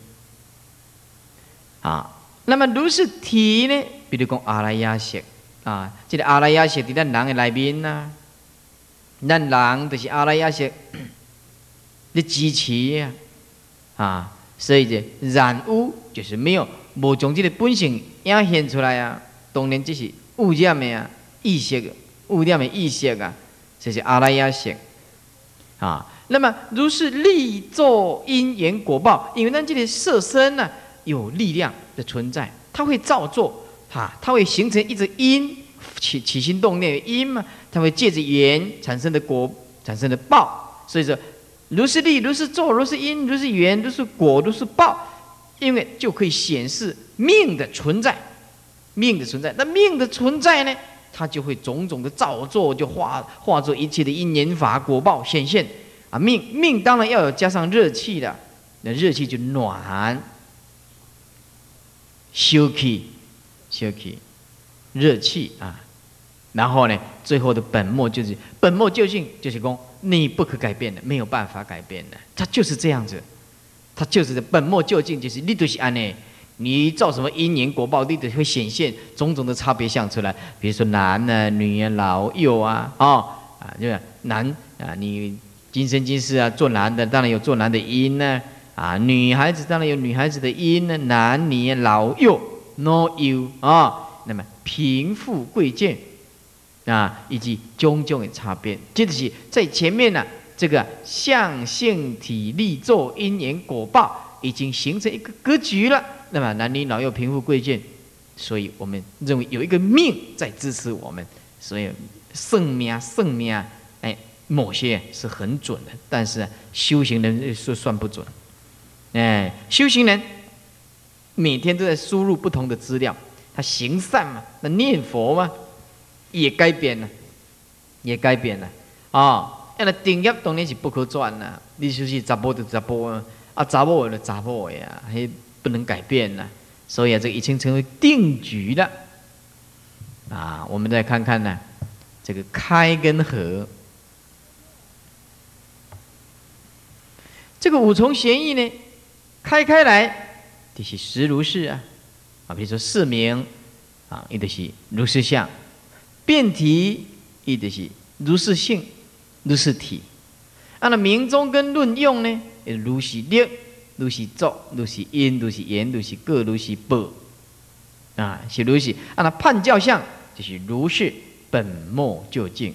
啊。那么如是体呢？比如讲阿赖耶识啊，这个阿赖耶识在咱人的内面呐，咱人就是阿赖耶识的支持呀，啊，所以这染污就是没有无将这个本性显现出来啊，当然这是污染的啊，意识污染的意识啊，这是阿赖耶识啊。那么如是力作因缘果报，因为咱这个色身呢、啊、有力量的存在，它会造作，哈，它会形成一直因起起心动念的因嘛，它会借着缘产生的果，产生的报。所以说，如是力，如是作，如是因，如是缘，如是果，如是报，因为就可以显示命的存在，命的存在。那命的存在呢，它就会种种的造作，就化化作一切的因缘法果报显现啊。命命当然要有加上热气的，那热气就暖。休气，休气，热气啊，然后呢，最后的本末就是本末究竟，就是说你不可改变的，没有办法改变的，它就是这样子，它就是本末究竟，就是你就是安呢，你造什么因缘果报，你都会显现种种的差别相出来，比如说男啊、女啊、老幼啊，哦啊，就是男啊，你今生今世啊做男的，当然有做男的因呢。啊，女孩子当然有女孩子的因呢，男女老幼 no you 啊，那么贫富贵贱啊，以及种种的差别，这就是在前面呢、啊，这个相性体力作因缘果报已经形成一个格局了。那么男女老幼贫富贵贱，所以我们认为有一个命在支持我们，所以算命算命，哎，某些是很准的，但是、啊、修行人说算不准。哎，修行人每天都在输入不同的资料，他行善嘛，那念佛嘛，也改变了，也改变了啊、哦！那定业当然是不可转啦，你就是查甫就查甫啊，啊查某就查某呀，还不能改变了，所以啊，这个已经成为定局了啊！我们再看看呢，这个开跟合，这个五重贤义呢？开开来，就是实如是啊，啊，比如说释名啊，伊就是如是相；辩题，伊就是如是性、如是体。啊，那明中跟论用呢，如是力、如是作、如是因、如是缘、如是果、如是报，啊，是如是。啊，那判教相就是如是本末究竟。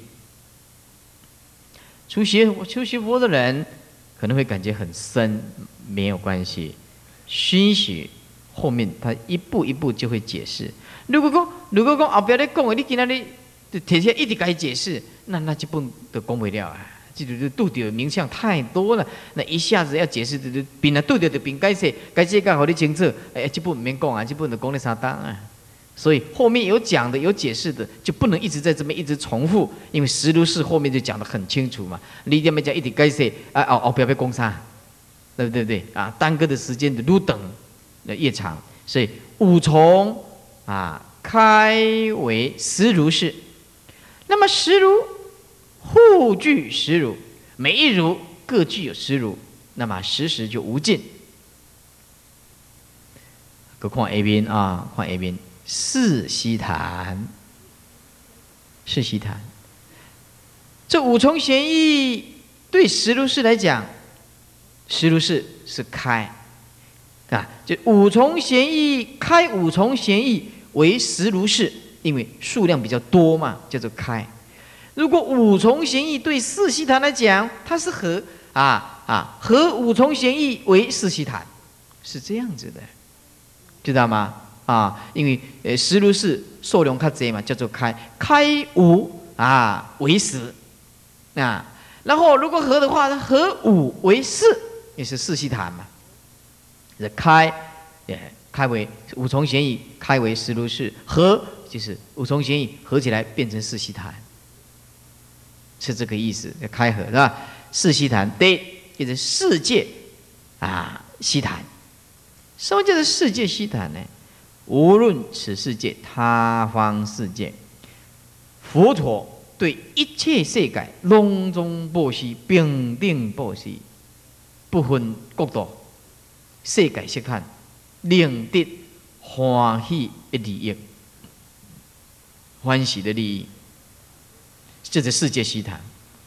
初学初学佛的人可能会感觉很深。没有关系，熏习后面他一步一步就会解释。如果讲如果讲后边咧讲的，你今仔日提起一直该解释，那那这本都讲不了啊！这就拄到名相太多了，那一下子要解释，就边啊拄到就边解释，解释讲好你清楚。哎，这本唔免讲啊，这本就讲咧三当啊。所以后面有讲的、有解释的，就不能一直在这边一直重复，因为实如是后面就讲得很清楚嘛。你这边讲一直解释，啊后后边要讲啥？对不对？对啊，耽搁的时间的路等的越长，所以五重啊开为实如是。 那么十如互具十如，每一如各具有十如，那么十时就无尽。各看 A 边啊，看 A 边四悉檀，四悉檀。这五重玄义对十如是来讲，十如是是开啊，就五重玄义开五重玄义为十如是，因为数量比较多嘛，叫做开。如果五重玄义对四悉檀来讲，它是合啊啊合五重玄义为四悉檀，是这样子的，知道吗？啊，因为呃十如是数量较多嘛，叫做开，开五啊为十啊，然后如果合的话，合五为四，也是四悉檀嘛。这开也开为五重玄义，开为十如是，合就是五重玄义合起来变成四悉檀。是这个意思，开合是吧？四悉檀，对，就是世界啊，悉檀。什么叫做世界悉檀呢？无论此世界、他方世界，佛陀对一切世界拢总布施，平等布施，不分国度，世界悉檀，令得欢喜的利益，欢喜的利益。这是世界悉檀，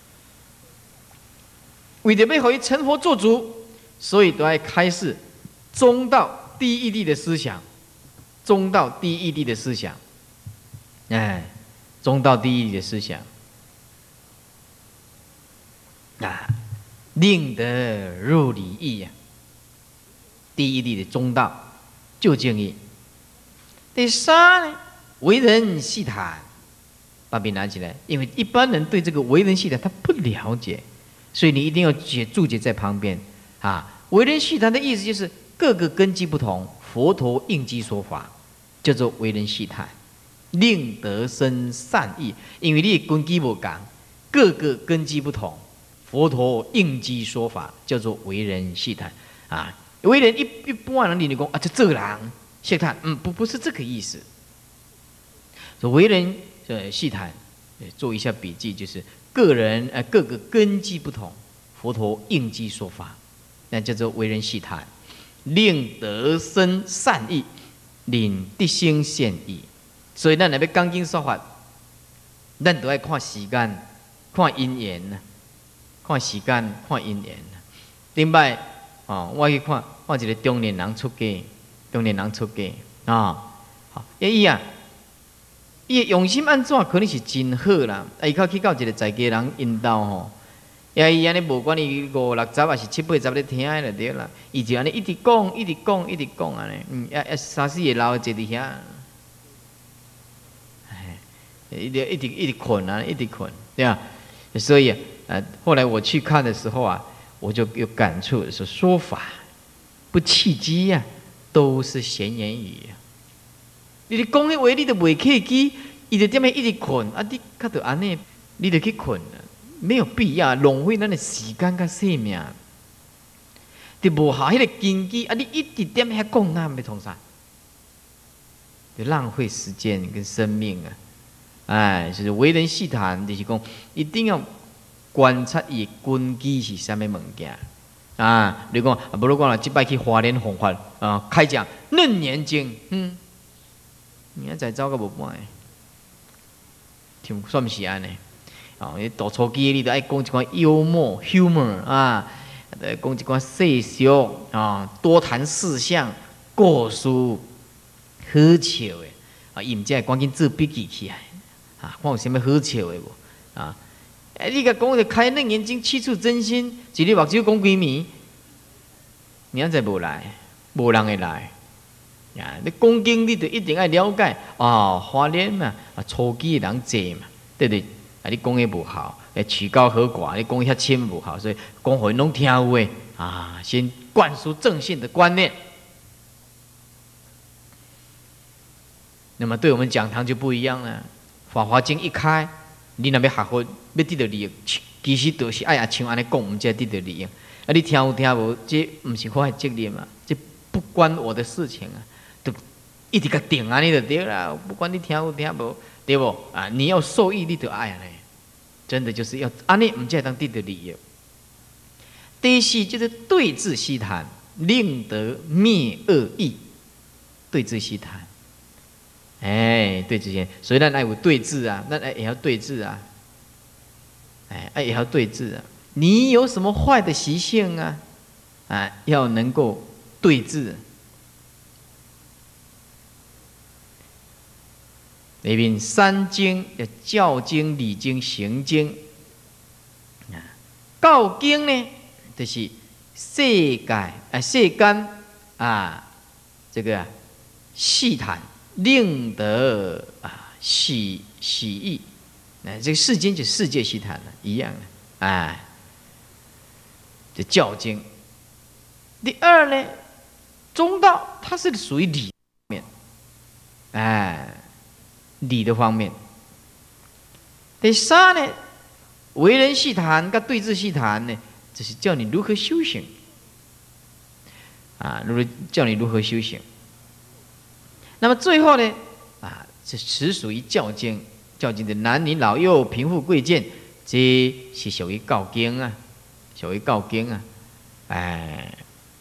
为着要可以成佛做主，所以都要开示中道第一义谛的思想，中道第一义谛的思想，哎，中道第一义谛的思想啊，令得入理义呀、啊。第一义谛的中道究竟义。第三呢，为人悉檀。把笔拿起来，因为一般人对这个为人悉檀他不了解，所以你一定要解注解在旁边啊。为人悉檀的意思就是各个根基不同，佛陀应机说法，叫做为人悉檀，令得生善意。因为你根基不同，各个根基不同，佛陀应机说法，叫做为人悉檀啊。为人一一般人你讲啊，就这个人悉檀，嗯，不不是这个意思。为人呃，细谈，做一下笔记，就是个人呃各个根基不同，佛陀应机说法，那叫做为人细谈，令得生善意，令得生善意。所以咱若要讲经说法，咱都要看时间，看因缘呐，看时间，看因缘。顶摆哦，我去看看一个中年人出家，中年人出家啊，好，伊啊。伊用心安怎可能是真好啦，啊！伊靠去到一个在家人引导吼，呀伊安尼无管伊五六十还是七八十咧听就对啦，伊就安尼一直讲，一直讲，一直讲安尼，嗯，呀呀三四个老坐伫遐，哎，一直一直一直困啊，一直困，对吧？所以啊，后来我去看的时候啊，我就有感触，是说法不契机呀、啊，都是闲言语、啊。你咧讲迄话，你都袂契机，伊就踮咧一直困，啊！你较着安尼，你就去困了，没有必要浪费咱的时间甲生命，就无效迄个根基，啊！你一直踮遐讲，那要创啥？就浪费时间跟生命啊！哎，就是为人细谈，就是讲一定要观察伊根基是啥物物件啊！你讲啊，无如讲啦，即摆去花莲弘法啊，开讲楞严经，嗯。你啊，再走个无半个，听算毋是安尼。哦，你读初机，你都爱讲一寡幽默 （humor） 啊，呃，讲一寡世俗啊，多谈事项，故事好笑的啊，伊毋才会赶紧做笔记起来啊，看有啥物好笑的无啊？哎，你甲讲着开楞严经，七处真心，一日目睭讲几暝，明仔载无来，无人会来。呀，你讲经你就一定要了解哦，花莲嘛，啊，初期的人济嘛，对不对？啊，你讲的无好，诶，曲高和寡，你讲遐深无好，所以讲互因拢听有诶啊，先灌输正信的观念。那么对我们讲堂就不一样了，《法华经》一开，你若要学佛，要得到利益，其实都是爱也像安尼讲，毋才得到利益。啊，你听有听无，这毋是我的责任嘛，这不关我的事情啊。 一直个定啊，你就对啦，不管你听有听无，对不？啊，你要受益，你就爱啊呢，真的就是要安尼，唔才当得到利益。第四就是对治西谈，令得灭恶意。对治西谈，哎，对治西，所以咱爱有对治啊，咱也要对治啊，哎，也要对治啊。你有什么坏的习性啊？啊，要能够对治。里面三经叫教经、理经、行经。啊，教经呢，就是世界啊，世间啊，这个、啊、细谈，令得啊喜喜意。哎，这个世间就世界细谈了，一样的，哎，这教经。第二呢，中道它是属于理面，哎。理的方面。第三呢，为人细谈跟对治细谈呢，这是叫你如何修行啊，如何叫你如何修行。那么最后呢，啊，这只属于教经，教经的男女老幼贫富贵贱，这是属于教经啊，属于教经啊，哎。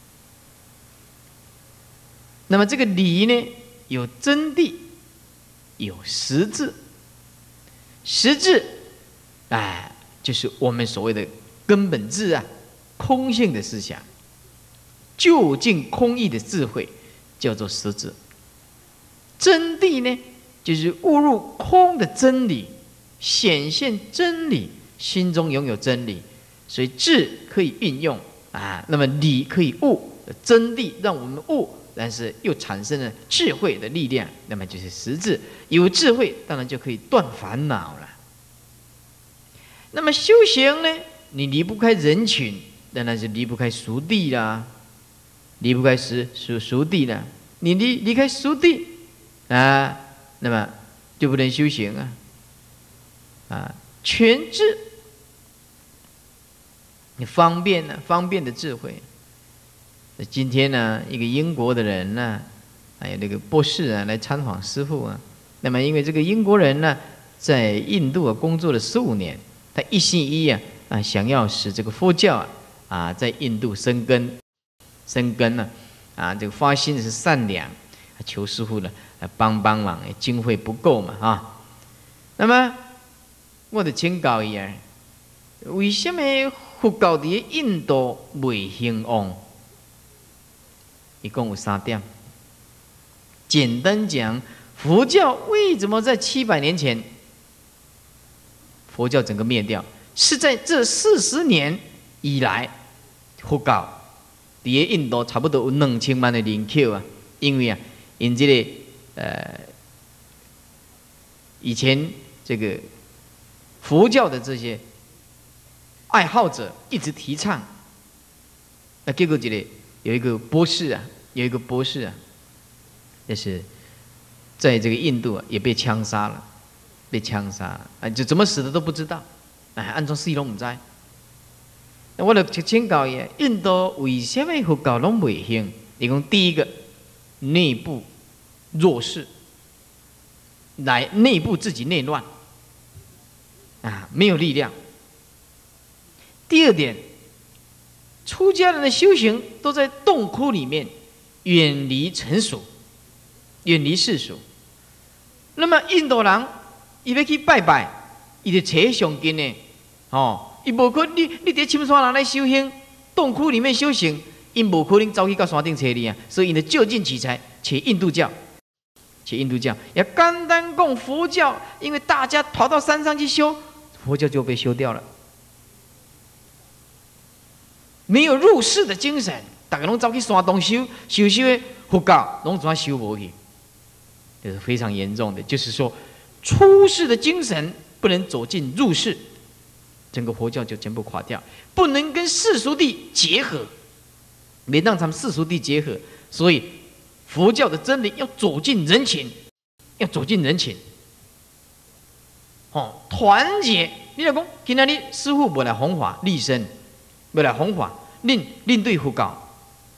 那么这个理呢，有真谛。有实质，实质，哎，就是我们所谓的根本智啊，空性的思想，究竟空义的智慧，叫做实质。真谛呢，就是悟入空的真理，显现真理，心中拥有真理，所以智可以运用啊，那么理可以悟，真谛让我们悟。但是又产生了智慧的力量，那么就是实质。有智慧，当然就可以断烦恼了。那么修行呢，你离不开人群，当然是离不开熟地啦，离不开熟熟熟地啦。你离离开熟地啊，那么就不能修行啊。啊，全智，你方便呢、啊，方便的智慧。今天呢，一个英国的人呢，还有那个博士啊，来参访师父啊。那么，因为这个英国人呢，在印度啊工作了十五年，他一心一意啊啊，想要使这个佛教啊啊在印度生根，生根呢啊，这个发心是善良，求师父呢帮帮忙，经费不够嘛啊。那么，我就请教伊啊，为什么佛教在印度未兴旺？一共有三点。简单讲，佛教为什么在七百年前，佛教整个灭掉，是在这四十年以来，佛教在印度差不多有两千万的人口啊。因为啊，因这个呃，以前这个佛教的这些爱好者一直提倡，那结果这里有一个博士啊，有一个博士啊，就是在这个印度啊也被枪杀了，被枪杀啊，就怎么死的都不知道，哎，按照死拢唔知。那我就请教伊，印度为什么佛教拢未兴？伊讲第一个内部弱势，来内部自己内乱啊，没有力量。第二点，出家人的修行都在洞窟里面，远离尘俗，远离世俗。那么印度人，伊要去拜拜，伊就找上近的，哦，伊无可能，你你伫深山人来修行，洞窟里面修行，因无可能走去到山顶找你啊，所以伊就就近取材，找印度教，找印度教。也单单供佛教，因为大家跑到山上去修，佛教就被修掉了。没有入世的精神，大家拢走去山洞修，修修的佛教拢怎修无去？这是非常严重的。就是说，出世的精神不能走进入世，整个佛教就全部垮掉。不能跟世俗谛结合，没让他们世俗谛结合，所以佛教的真理要走进人群，要走进人群。哦，团结。你来讲，今仔日师父无来弘法立身。要来弘法，恁恁对佛教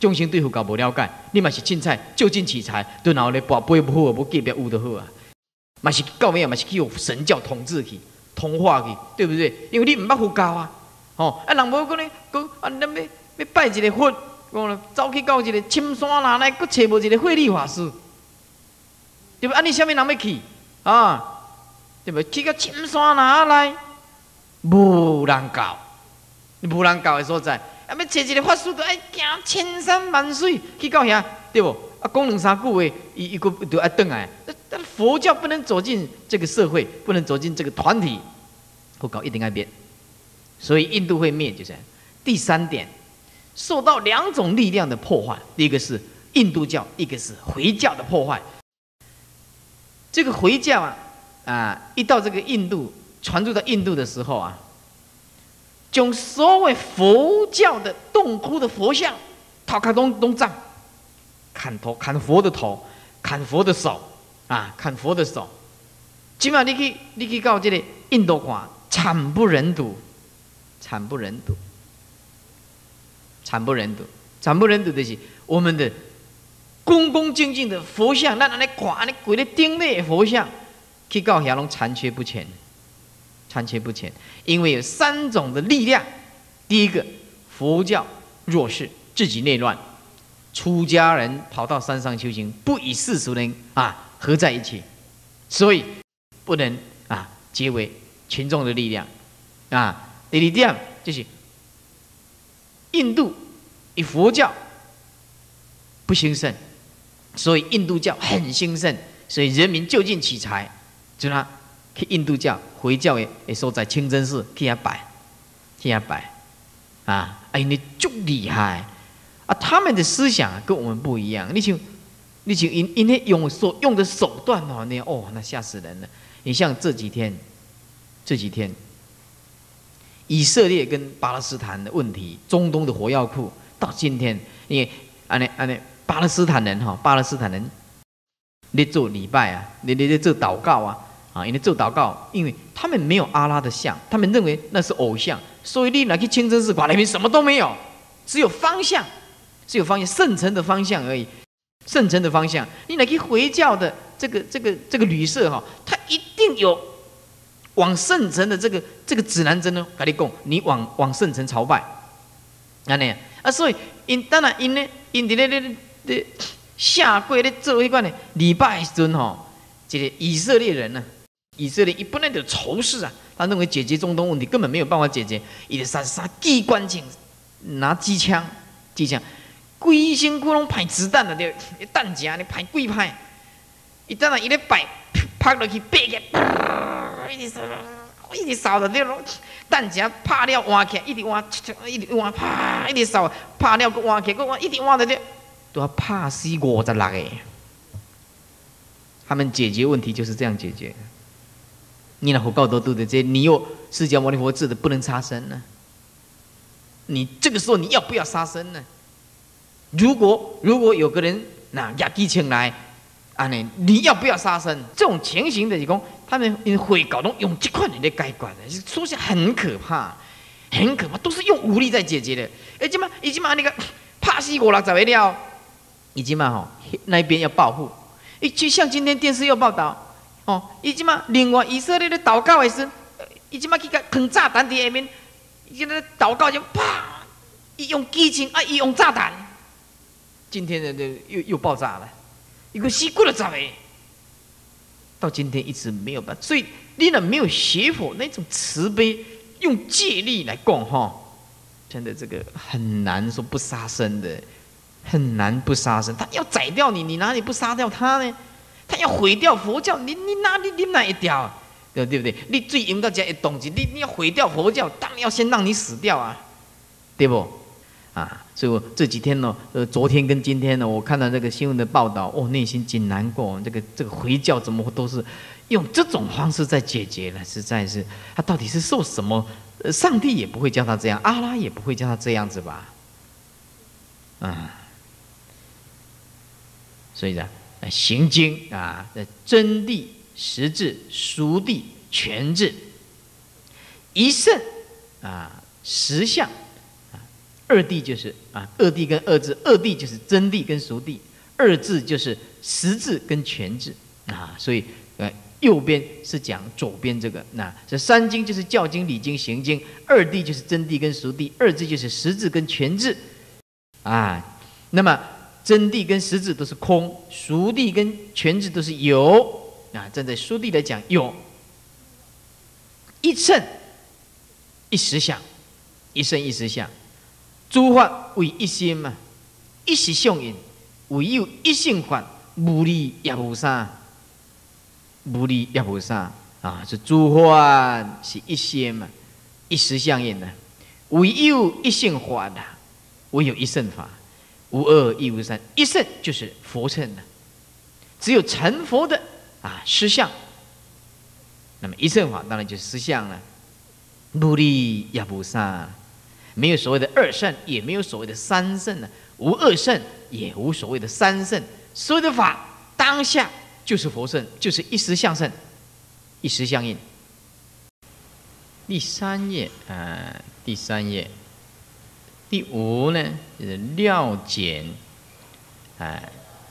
众生对佛教无了解，你嘛是凊彩就近取材，对然后咧跋杯不好，无隔壁有就好啊。嘛是到尾啊，嘛是去有神教统治去、同化去，对不对？因为你唔捌佛教啊，吼啊，人无可能，佮啊，咱要要拜一个佛，讲走去到一个深山哪来，佮找无一个慧理法师，对不？啊，你啥物人要去啊？对不？去到深山哪来，无人教，无人教的所在。啊！要找一个法师，都爱行千山万水去到遐，对不？啊，讲两三句话，伊伊个就爱转来。但佛教不能走进这个社会，不能走进这个团体，佛教一定要灭。所以印度会灭，就是第三点，受到两种力量的破坏。第一个是印度教，一个是回教的破坏。这个回教啊，啊，一到这个印度传入到印度的时候啊。将所谓佛教的洞窟的佛像，头壳拢拢斩，砍头，砍佛的头，砍佛的手，啊，砍佛的手。今晚你去，你去到这个印度看，惨不忍睹，惨不忍睹，惨不忍睹，惨不忍睹的是我们的恭恭敬敬的佛像，咱安尼看，安尼跪咧顶礼的佛像，去到遐拢残缺不全。残缺不全，因为有三种的力量。第一个，佛教弱势，自己内乱，出家人跑到山上修行，不与世俗人啊合在一起，所以不能啊结为群众的力量啊。第二点就是印度以佛教不兴盛，所以印度教很兴盛，所以人民就近取材，就他。去印度教、回教的的所在清真寺去遐拜，去遐拜，啊，哎，你足厉害啊！他们的思想跟我们不一样。你像，你像因因那用所用的手段哦，那哦，那吓死人了。你像这几天，这几天，以色列跟巴勒斯坦的问题，中东的火药库，到今天，你安尼安尼，巴勒斯坦人哈，巴勒斯坦人，你做礼拜啊，你你你做祷告啊。啊，因为做祷告，因为他们没有阿拉的像，他们认为那是偶像，所以你来去清真寺馆里面什么都没有，只有方向，只有方向，圣城的方向而已，圣城的方向。你来去回教的这个这个这个旅社哈，它一定有往圣城的这个这个指南针哦，跟你讲，你往往圣城朝拜，安尼啊，所以因当然因呢，因伫咧咧咧下跪咧做迄款的礼拜的时阵吼，这个以色列人呢。以色列一本来就仇视啊，他认为解决中东问题根本没有办法解决，伊就杀杀机关枪，拿机枪，机枪，规身躯拢排子弹了，对，弹夹你排几排，伊等下伊咧摆拍落去，爬起，一直扫，一直扫的对咯，弹夹拍了换起，一直换，一直换，啪，一直扫，拍了个换起，个换，一直换的对，都要拍死五十六个，他们解决问题就是这样解决。你那佛教都读的这，你又释迦牟尼佛治的不能杀生呢？你这个时候你要不要杀生呢？如果如果有个人拿压机枪来，啊你你要不要杀生？这种情形的是讲，他们因会搞动用这款人的改观的，说起来很可怕，很可怕，都是用武力在解决的。哎，今嘛已经嘛那个怕死五六十个了，已经嘛吼那边要报复，哎，就像今天电视又报道。哦，伊即马另外以色列咧祷告的时，伊即马去甲放炸弹伫下面，伊咧祷告就啪，伊用机枪啊，伊用炸弹，今天的又又爆炸了，一个死过了十个，到今天一直没有办法，所以你若没有学佛那种慈悲，用戒律来讲哈，真的这个很难说不杀生的，很难不杀生。他要宰掉你，你哪里不杀掉他呢？他要毁掉佛教，你你哪里你哪一条？对对不对？你最应该讲一东西，你你要毁掉佛教，当然要先让你死掉啊，对不？啊，所以我这几天呢，呃，昨天跟今天呢，我看到这个新闻的报道，哦，内心挺难过。这个这个回教怎么都是用这种方式在解决呢？实在是，他到底是受什么？呃，上帝也不会叫他这样，阿拉也不会叫他这样子吧？啊，所以呢。行经啊，真谛、实智、熟谛、全智、一圣啊，实相啊， 二谛就是啊，二谛跟二字，二谛就是真谛跟俗谛，二字就是实字跟全字啊。所以呃，右边是讲左边这个，那这三经就是教经、理经、行经，二谛就是真谛跟俗谛，二字就是实字跟全字啊。那么真谛跟实字都是空，俗谛跟全字都是有啊。站在俗谛来讲，有一乘一实相，一乘一实相。诸法为一心嘛，一时相应，唯有一性法，无二也无三，无二也无三啊！这诸法是一心嘛，一时相应的，唯有一性法的，唯有一乘法，无二亦无三。一乘就是佛乘的，只有成佛的啊实相。那么一乘法当然就是实相了，无二也无三。没有所谓的二乘，也没有所谓的三乘呢，无二乘，也无所谓的三乘。所有的法当下就是佛乘，就是一时相乘，一时相应。第三页，呃，第三页，第五呢，就是料简，哎，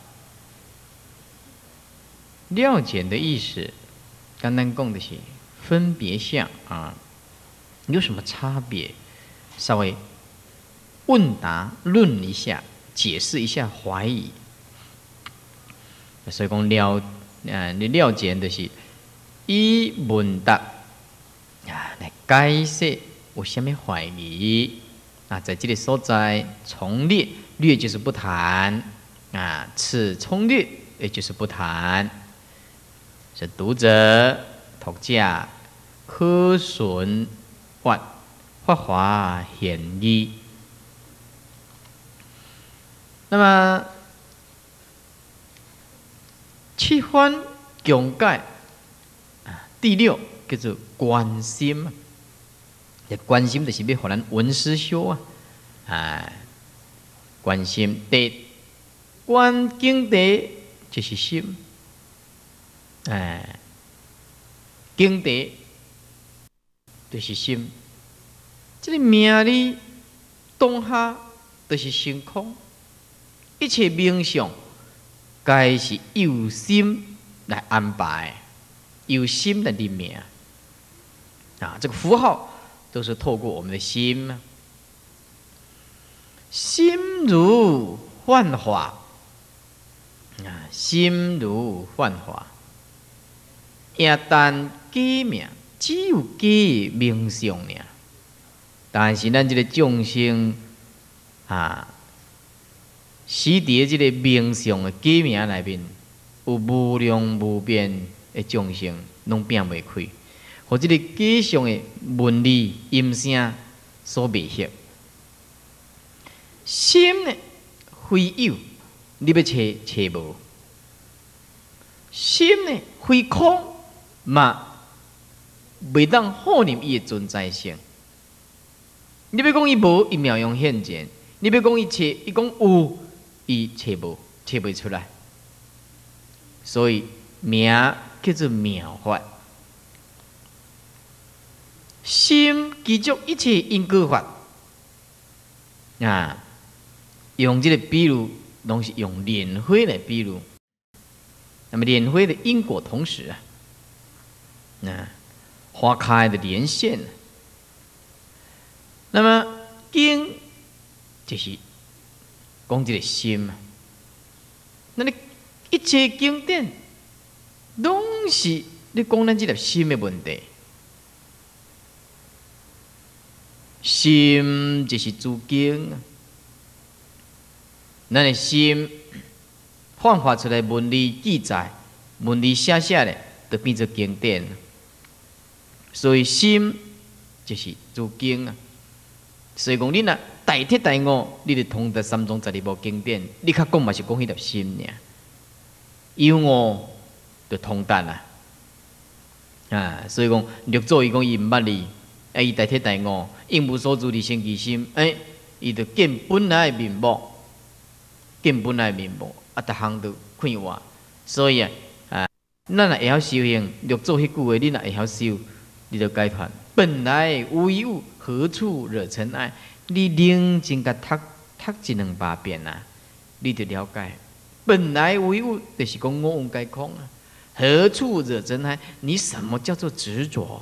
料简的意思，刚刚讲的是分别相啊，有什么差别？稍微问答论一下，解释一下怀疑。所以讲了，啊，你了解就是以问答啊来解释有什么怀疑啊，在这里所在从略，略就是不谈啊，此从略也就是不谈。是读者、读者可损万。法华显义。那么七番讲解啊，第六叫做观心。这观心就是要互咱闻思修啊，啊，观心第观经题就是心，哎，经题就是心。这个名理当下都是成空，一切名相该是由心来安排，由心来立名啊。这个符号都是透过我们的心啊，心如幻化啊，心如幻化，也但假名，只有假名相尔。但是咱这个众生啊，死伫这个名相的假名内面，有无量无边的众生，拢变袂开，或这个假相的文理音声所迷惑。心呢，非有，你要找找无；心呢，非空，嘛袂当否认伊的存在性。你要讲伊无，伊妙用现前；你要讲伊找，伊讲有，伊找无，找袂出来。所以名叫做妙法。心具足一切因果法啊，用这个比喻，拢是用莲花来比喻。那么莲花的因果同时啊，啊，花开的连线。那么经就是讲这个心嘛，那你一切经典拢是你讲咱这个心的问题。心就是诸经啊，咱的心幻化出来文理记载，文理写写的，就变成经典。所以心就是诸经啊。所以讲，你若大彻大悟，你就通得三藏十二部经典。你较讲嘛是讲迄粒心尔，有悟就通达啦。啊，所以讲六祖伊讲伊毋捌你，啊伊大彻大悟，应无所住而生其心，哎，伊就见本来的面目，见本来的面目，啊，逐项都看活。所以啊，啊，咱若会晓修行，六祖迄句话，你若会晓修，你就解脱。本来无一物，何处惹尘埃？ 你认真甲读读一两百遍啊，你就了解。本来无一物，就是讲我用该空啊。何处惹尘埃？你什么叫做执着？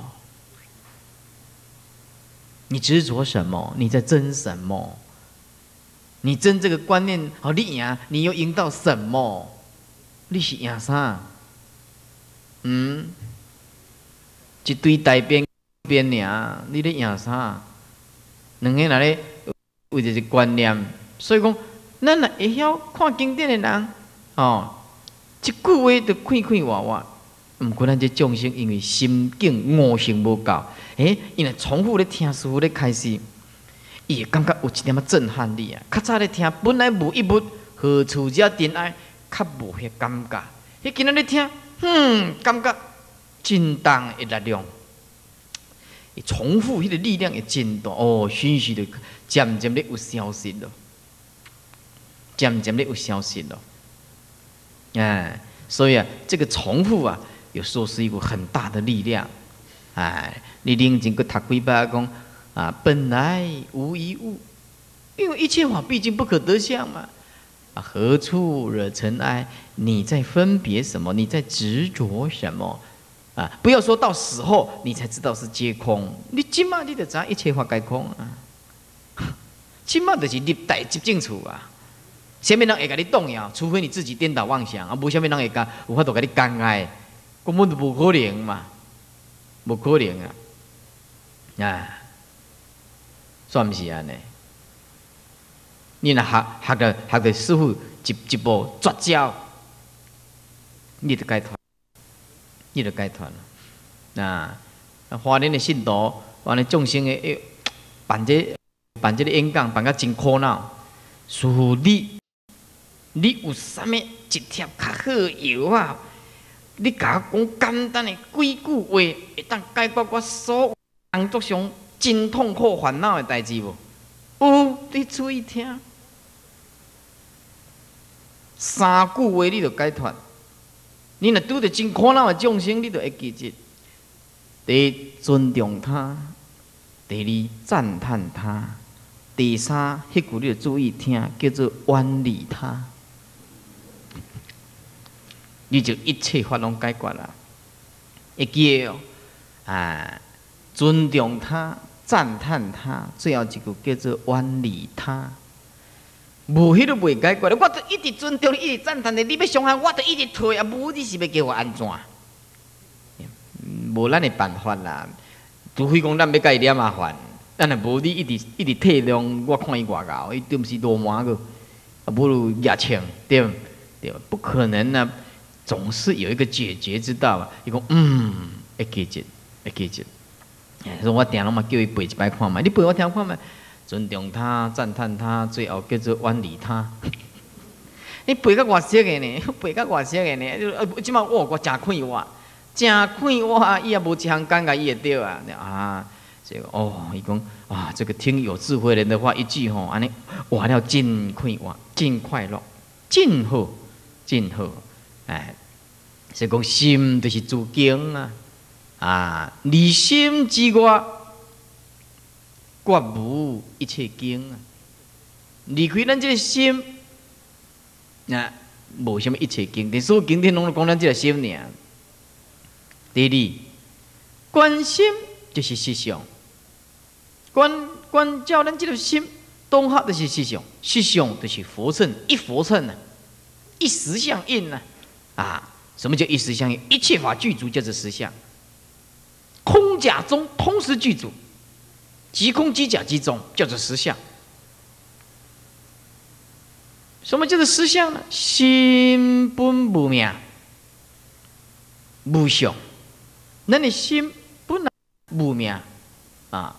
你执着什么？你在争什么？你争这个观念，好，你赢，你又赢到什么？你是赢啥？嗯，一堆大边边尔，你咧赢啥？两个人咧为着一个观念，所以讲，咱若会晓看经典的人，哦，一句话就看看活活。毋过咱这众生因为心境悟性无够，诶，因为重复咧听师傅咧开始，伊会感觉有一点仔震撼力啊。较早咧听，本来无一物，何处惹尘埃，较无迄感觉。迄今仔咧听，嗯，感觉真重的力量。伊重复迄个力量会真大哦，讯息就渐渐咧有消息咯，渐渐咧有消息咯。哎，所以啊，这个重复啊。有时候是一股很大的力量，哎，你认真个读几百讲啊，本来无一物，因为一切法毕竟不可得相嘛，啊，何处惹尘埃？你在分别什么？你在执着什么？啊，不要说到死后你才知道是皆空，你今嘛你就知一切法皆空啊，今嘛就是立代即正处啊，什么人会甲你动摇？除非你自己颠倒妄想，啊，无什么人会甲有法度甲你干碍。根本就无可能嘛，无可能啊！啊，算毋是安尼。你若学学着学着师傅一一步绝招，你就解脱，你就解脱了。啊，华人的信徒，完了众生的办这办这个演讲，办甲真苦恼。师傅你，你有啥物一贴较好药啊？你甲我讲简单的几句话，会当解决我所有工作上真痛苦烦恼的代志无？有，你注意听，三句话你就解脱。你若拄着真苦恼的众生，你就会记住：第一，尊重他；第二，赞叹他；第三，迄句你就注意听，叫做远离他。你就一切法拢解决啦，会记哦，啊，尊重他，赞叹他，最后一句叫做远离他。无迄个袂解决，我都一直尊重你，一直赞叹你，你要伤害我，都一直退啊！无你是要叫我安怎？无咱的办法啦，除非讲咱要甲伊惹麻烦，咱若无你一直一直体谅，我看伊外搞，伊对毋是罗马个，啊，不如热情，对不？对，不可能啊！总是有一个解决之道啊！伊讲，嗯，会解决，会解决。所以我定拢嘛叫伊背一摆看嘛，你背我听看嘛。尊重他，赞叹他，最后叫做远离他。你背到偌熟的呢？背到偌熟的呢？呃，即马我我真快活，真快活，伊也无一项尴尬，伊会对啊！啊，这个哦，伊讲啊，这个听有智慧人的话，一句吼，安尼活了真快活，真快乐，真好，真好。哎，所以讲心就是自经啊，啊，离心之外，绝无一切经啊。离开咱这个心，那无什么一切经典，所有经典拢讲咱这个心尔。第二，观心就是实相，观观照咱这个心，当下就是实相，实相就是佛乘，一佛乘啊，一实相应啊。啊，什么叫一实相应？一切法具足叫做实相，空假中同时具足，即空即假即中叫做实相。什么叫做实相呢？心本无名，无相。咱的心本来无名啊，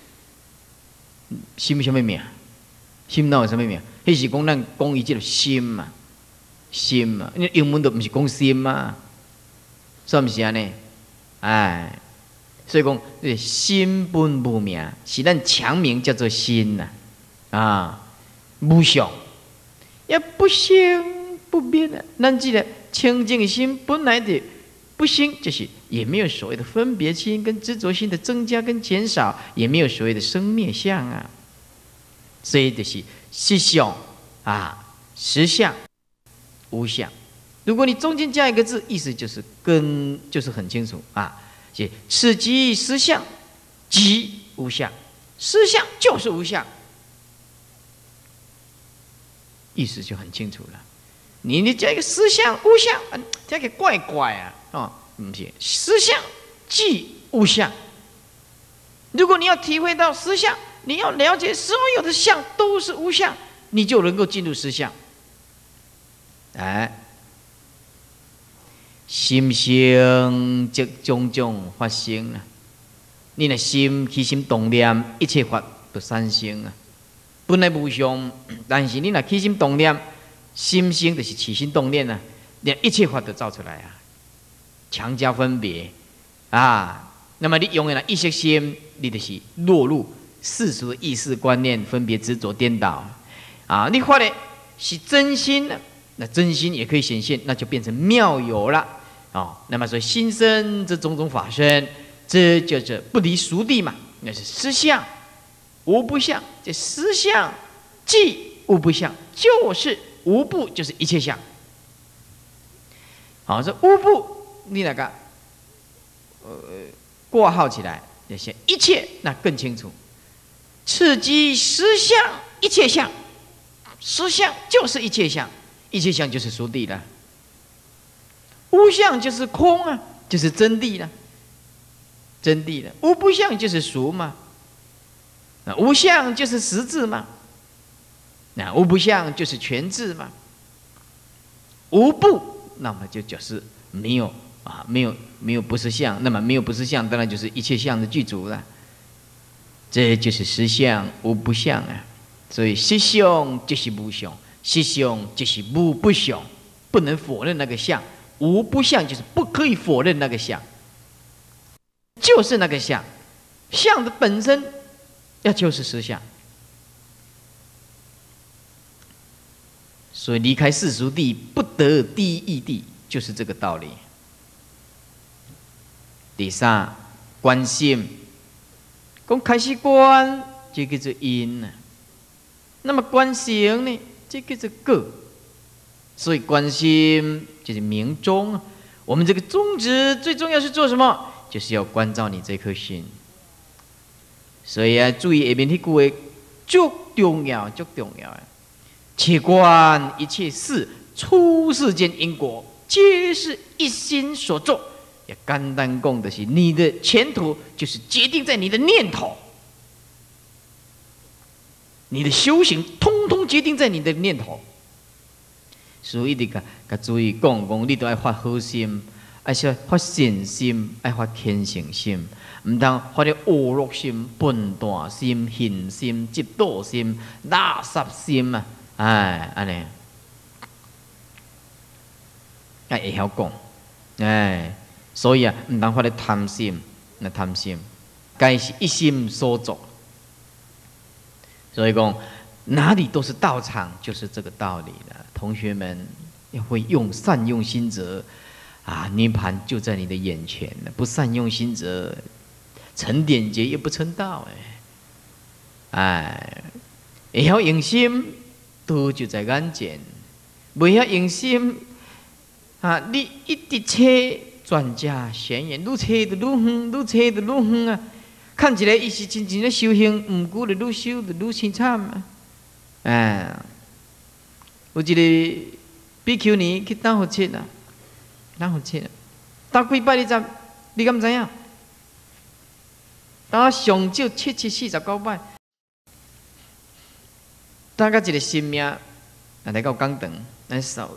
心什么名？心哪有什么名？迄是讲咱讲伊即个心嘛。心嘛，因为英文都不是讲心嘛，算不是安尼？哎，所以讲这心本无名，是咱强名叫做心呐，啊，无相，也不生不灭的。咱这个清净的心本来的不生，就是也没有所谓的分别心跟执着心的增加跟减少，也没有所谓的生灭相啊。 所以就是实相啊，实相、无相。如果你中间加一个字，意思就是跟就是很清楚啊。即此即实相，即无相，实相就是无相，意思就很清楚了。你你加一个实相、无相，嗯，这个怪怪啊，哦，不是实相即无相。如果你要体会到实相，你要了解所有的相都是无相，你就能够进入实相。哎，心生即种种发生啊！你那心起心动念，一切法都产生啊！本来无相，但是你那起心动念，心生就是起心动念啊，连一切法都造出来啊，强加分别啊。那么你永远的意识心，你就是落入世俗的意识观念，分别执着颠倒啊！你发的是真心呢，那真心也可以显现，那就变成妙有了哦。那么所以心生这种种法身，这就是不离俗谛嘛，那是实相无不相。这实相即无不相，就是无不就是一切相。好，这无不你那个呃。挂号起来，那些一切那更清楚。此即实相，一切相，实相就是一切相，一切相就是俗谛了。无相就是空啊，就是真谛了，真谛了。无不相就是俗嘛，那无相就是实质嘛，那无不相就是全智嘛。无不，那么就就是没有。啊，没有没有不是相，那么没有不是相，当然就是一切相的具足了。这就是实相无不相啊。所以实相就是无相，实相就是无不相，不能否认那个相。无不相就是不可以否认那个相，就是那个相，相的本身要就是实相。所以离开世俗谛，不得第一义谛，就是这个道理。第三，观心，讲开始观，这叫做因啊。那么观行呢，这叫做果。所以观心就是明宗。我们这个宗旨最重要是做什么？就是要关照你这颗心。所以啊，注意下面那句话，最重要，最重要啊！切观一切事，出世间因果，皆是一心所作。也简单讲的是，你的前途就是决定在你的念头，你的修行通通决定在你的念头。所以你个个注意讲讲，你都要发好心，爱是发善心，爱发虔诚心，唔通发啲恶恶心、笨惰心、恨心、嫉妒心、垃圾心啊！哎，安尼，哎会晓讲，哎。所以啊，唔当发咧贪心，那贪心，该是一心所作。所以讲，哪里都是道场，就是这个道理了。同学们要会用善用心则，啊，涅盘就在你的眼前了。不善用心则，成点劫也不成道哎。哎，会晓用心，道就在眼前；未晓用心，啊，你一直切。专家显言，愈切就愈远，愈切就愈远啊！看起来伊是真正咧修行，毋过就愈修就愈凄惨啊！哎，有一个比丘尼去当佛七啊，当佛七啊，当几摆你知？你敢知影？当上少七七四十九摆，当个一个生命，啊，来到讲堂来扫。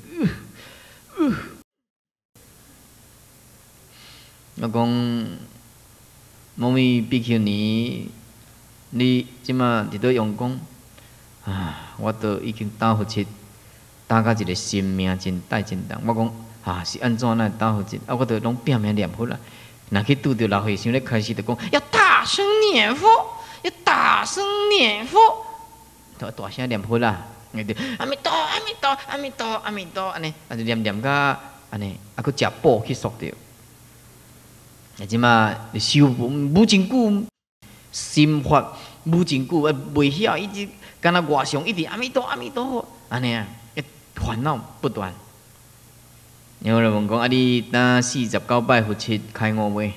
我讲，某位比丘尼，你即马伫倒用功啊？我都已经打佛七，打到一个生命真大真重。我讲啊，是安怎来打佛七？啊，我都拢拼命念佛啦。若去拄着老和尚咧开始就讲，要大声念佛，要大声念佛，都大声念佛啦。阿弥陀，阿弥陀，阿弥陀，阿弥陀，安尼，啊就念念甲安尼，啊佫食补去缩着。啊，即马修无真久，心法无真久，啊，袂晓，伊就敢若外上一直阿弥陀阿弥陀佛，安尼啊，烦恼不断。有人问讲啊，你等四十九摆佛七开悟未？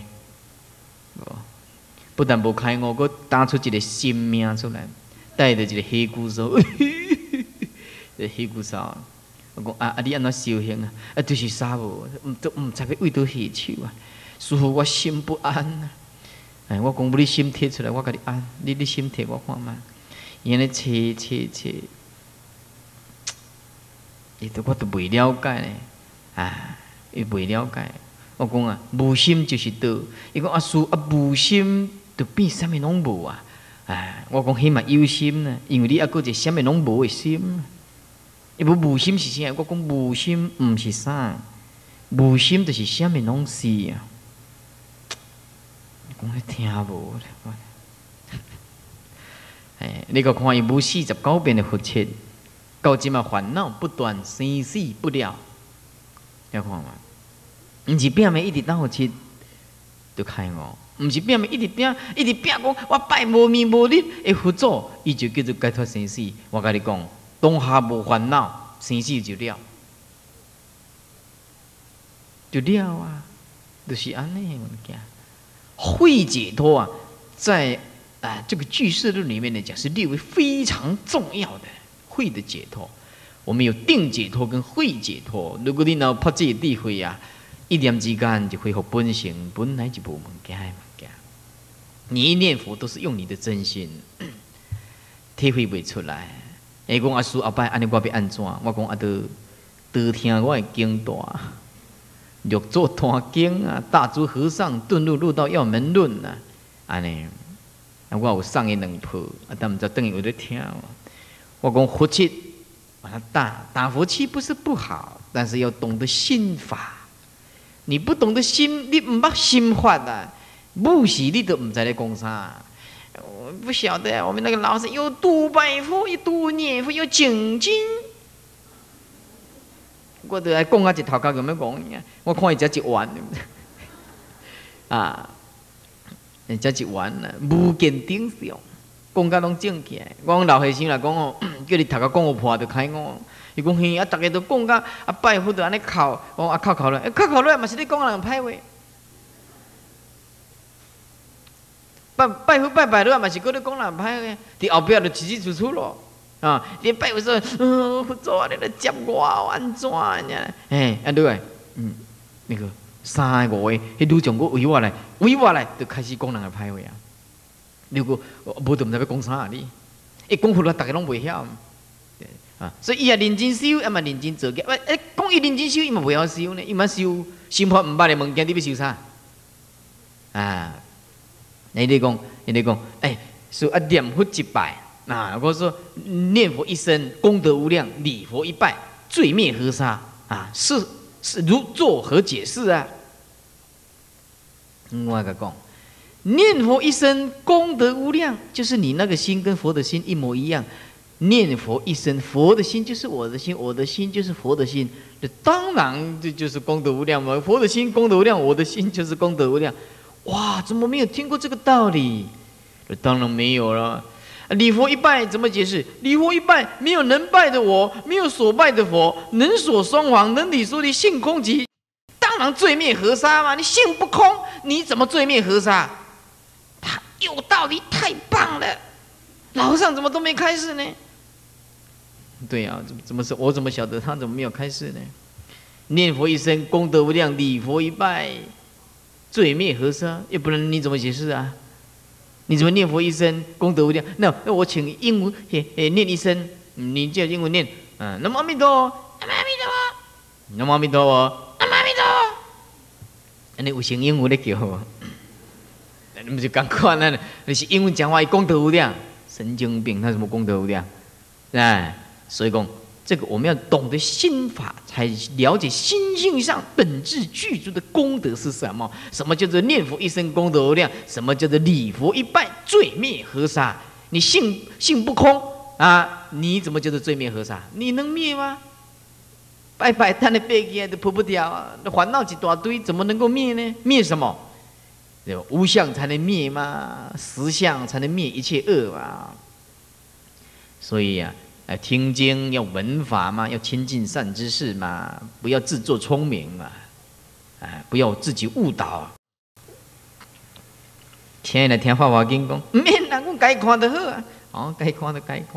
不但无开悟，佫打出一个新命出来，带着一个黑骨手，这黑骨手。我讲啊啊，你安怎修行啊？啊，就是啥无，毋都毋知要为倒下手啊！师父，我心不安啊！哎，我讲，你心摕出来，我甲你安。你你心摕我看觅。伊安尼切切切，伊都我都未了解呢。啊，伊未了解。我讲啊，无心就是道。伊讲啊，师啊，无心就变啥物拢无啊！哎，我讲迄嘛有心呢，因为你抑佫一啥物拢无诶心。伊无无心是啥？我讲无心毋是啥，无心就是啥物拢是啊。讲你听无？哎，你个看伊无四十九遍的佛切，到即嘛烦恼不断，生死不了。要看嘛？毋是拼命一直当佛切就开悟，毋是拼命一直拼，一直拼讲我拜无眠无日的佛祖，伊就叫做解脱生死。我甲你讲，当下无烦恼，生死就了，就了啊，就是安尼物件。慧解脱啊，在啊这个俱舍论里面来讲，是列为非常重要的慧的解脱。我们有定解脱跟慧解脱。如果你若破这智慧啊，一念之间就恢复本性，本来就无物件的物件。你一念佛都是用你的真心，体会袂出来。伊讲阿叔后摆安尼，我要安怎？我讲啊，都多听我的经大。六座大经啊，大珠和尚遁入入道要门论啊，安尼，啊我有送伊两套，啊但毋知等伊有咧听。我讲佛七，把它打打佛七不是不好，但是要懂得心法。你不懂得心，你毋捌心法啊，母时你都毋知咧讲啥。我不晓得，我们那个老师有读拜佛，有读念佛，有精进。我都来讲啊，一头壳咁样讲，我看伊只一弯，啊，只一弯啊，无见顶上，讲甲拢正起来。我讲老和尚来讲哦，叫你头壳讲有破就开我。伊讲嘿，啊，逐个都讲甲啊拜佛就安尼哭，我啊哭哭落，哭哭落嘛是你讲人歹话。拜拜佛拜拜落嘛是搁咧讲人歹话，伫后壁就清清楚楚咯。啊！你拜佛说，嗯，佛祖啊，你来接我，安怎呀？哎，啊对，嗯，那个三个五个，迄女将我围我来，围我来，就开始讲人个歹话啊。如果无就毋知要讲啥啊你，一讲佛来，大家拢袂晓。啊，所以伊也认真修，也嘛认真做嘅。喂，诶，讲伊认真修，伊嘛袂晓修呢，伊嘛修心法毋捌的物件，你要修啥？啊，你你讲，你你讲，哎，说啊念佛一拜。啊，我说念佛一生功德无量，礼佛一拜罪灭河沙啊，是是如作何解释啊？我甲讲，念佛一生功德无量，就是你那个心跟佛的心一模一样。念佛一生，佛的心就是我的心，我的心就是佛的心，这当然这就是功德无量嘛。佛的心功德无量，我的心就是功德无量。哇，怎么没有听过这个道理？这当然没有了。礼佛一拜怎么解释？礼佛一拜没有能拜的我，没有所拜的佛，能所双亡，能理所离，性空寂，当然罪灭河沙嘛。你性不空，你怎么罪灭河沙？他有道理，太棒了。老和尚怎么都没开示呢？对啊，怎么怎么是我怎么晓得他怎么没有开示呢？念佛一生功德无量，礼佛一拜罪灭河沙，要不然你怎么解释啊？你怎么念佛一生功德无量？那那我请英文也也念一声，你叫英文念，嗯，南无阿弥陀佛，南无阿弥陀佛，南无阿弥陀佛，南无阿弥陀佛。安尼有成英文咧叫我，你不是赶快那？你是英文讲话功德无量，神经病，他什么功德无量？哎，所以讲这个我们要懂得心法，才了解心性上本质具足的功德是什么。什么叫做念佛一生功德无量？什么叫做礼佛一拜罪灭河沙？你性性不空啊，你怎么叫做罪灭河沙？你能灭吗？拜拜，他的背起来都破不掉啊！那烦恼一大堆，怎么能够灭呢？灭什么？对吧？无相才能灭吗？实相才能灭一切恶嘛。 所以呀、啊，听经要闻法嘛，要亲近善知识嘛，不要自作聪明嘛，哎，不要自己误导。听来听法华经讲，唔免啦，阮该看就好啊，哦，该看就该看。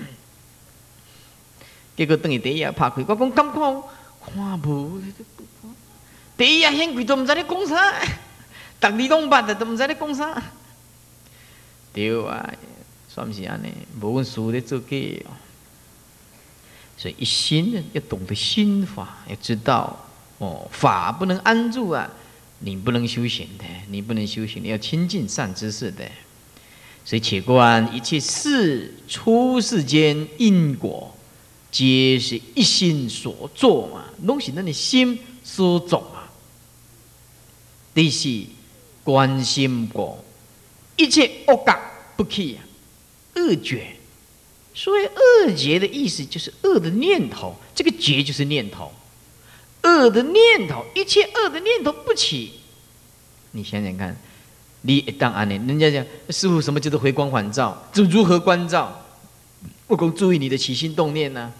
结果等于第一页拍开，我讲敢看，看无。第一页显开都唔知你讲啥，逐字拢捌的，都唔知你讲啥。对啊，算是安尼，无阮师咧做假哦。所以一心呢，要懂得心法，要知道哦，法不能安住啊，你不能修行的，你不能修行，你要亲近善知识的。所以且观一切事出世间因果。皆是一心所作嘛，拢是咱的心所作嘛。第四，观心果，一切恶觉不起啊，恶觉。所谓恶觉的意思，就是恶的念头。这个觉就是念头，恶的念头，一切恶的念头不起。你想想看，你一当安尼，人家讲师父，什么叫做回光返照？这如何关照？我讲注意你的起心动念呢、啊。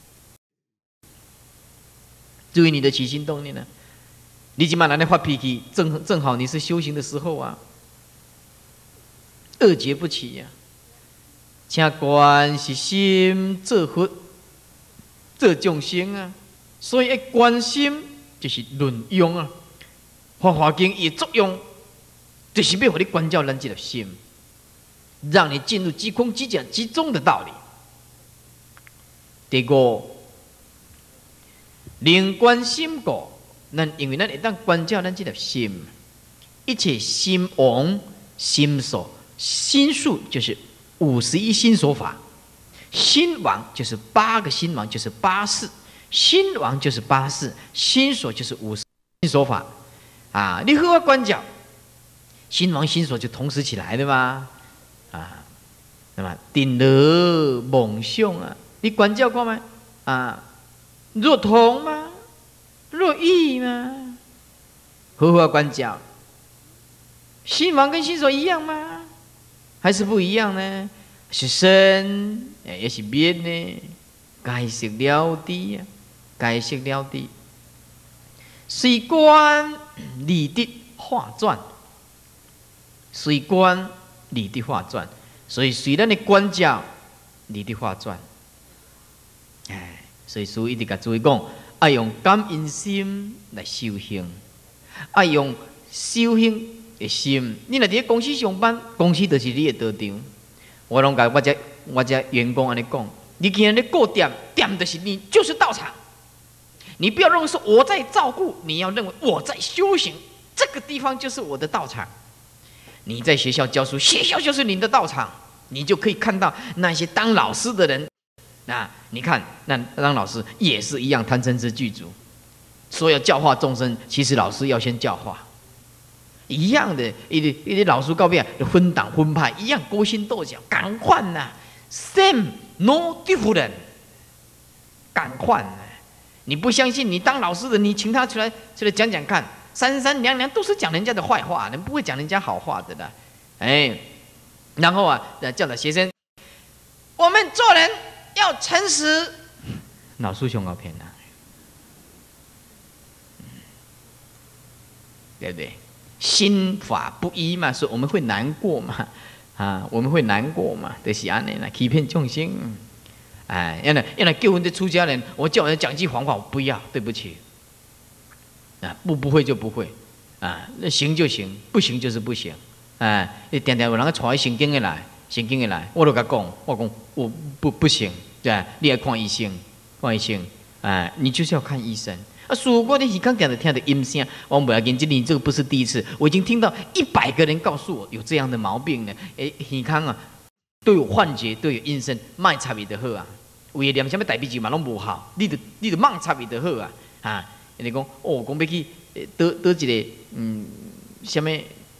注意你的起心动念呢、啊？你今晚拿来发脾气，正正好你是修行的时候啊，恶觉不起呀、啊。请观是心做佛，做众生啊，所以要观心就是论用啊。法华经伊作用，就是要互你关照咱这个心，让你进入即空即假即中的道理。第五。灵观心果，咱因为咱会当关照咱这粒心，一切心王心所，心数就是五十一心所法，心王就是八个心王，就是八事，心王就是八事，心所就是五十心所法啊！你好好关照，心王心所就同时起来的嘛啊！那么定了梦想啊，你关照看吗？啊！若同吗？若异吗？好好关照。心王跟心所一样吗？还是不一样呢？是生，也是灭呢？该识了知呀，该识了知。随观理的化转，随观理的化转，所以随咱的关照，理的化转。哎。所以，师父一直甲注意讲，爱用感应心来修行，爱用修行的心。你若伫公司上班，公司就是你的道场。我拢甲我这我这员工安尼讲，你今日咧顾店，店就是你，就是道场。你不要认为说我在照顾，你要认为我在修行。这个地方就是我的道场。你在学校教书，学校就是你的道场，你就可以看到那些当老师的人。那你看，那当老师也是一样贪嗔痴具足，说要教化众生，其实老师要先教化，一样的，一啲一啲老师告别分党分派，一样勾心斗角，赶快呐 ，same no different， 赶快呐！你不相信，你当老师的，你请他出来出来讲讲看，三三两两都是讲人家的坏话，你不会讲人家好话的啦，哎，然后啊，教导学生，我们做人。要诚实，老师上好骗人，对不对？心法不一嘛，所以我们会难过嘛，啊，我们会难过嘛，就是安尼啦，欺骗众生。哎，原来原来叫我的出家人，我叫人讲句谎话，我不要，对不起。啊，不不会就不会，啊，那行就行，不行就是不行。哎，你常常有人带圣经的来。神经的来，我都甲讲，我讲我不不行，对吧？你要看医生，看医生，哎，你就是要看医生。啊，如果你是刚讲的听的音声，我不要紧，这里这个不是第一次，我已经听到一百个人告诉我有这样的毛病呢。哎，耳康啊，都有幻觉，都有音声，卖插伊就好啊。为念什么大悲咒嘛拢无效，你就你就มั่插伊就好啊。啊，人家讲哦，讲要去倒倒一个嗯，什么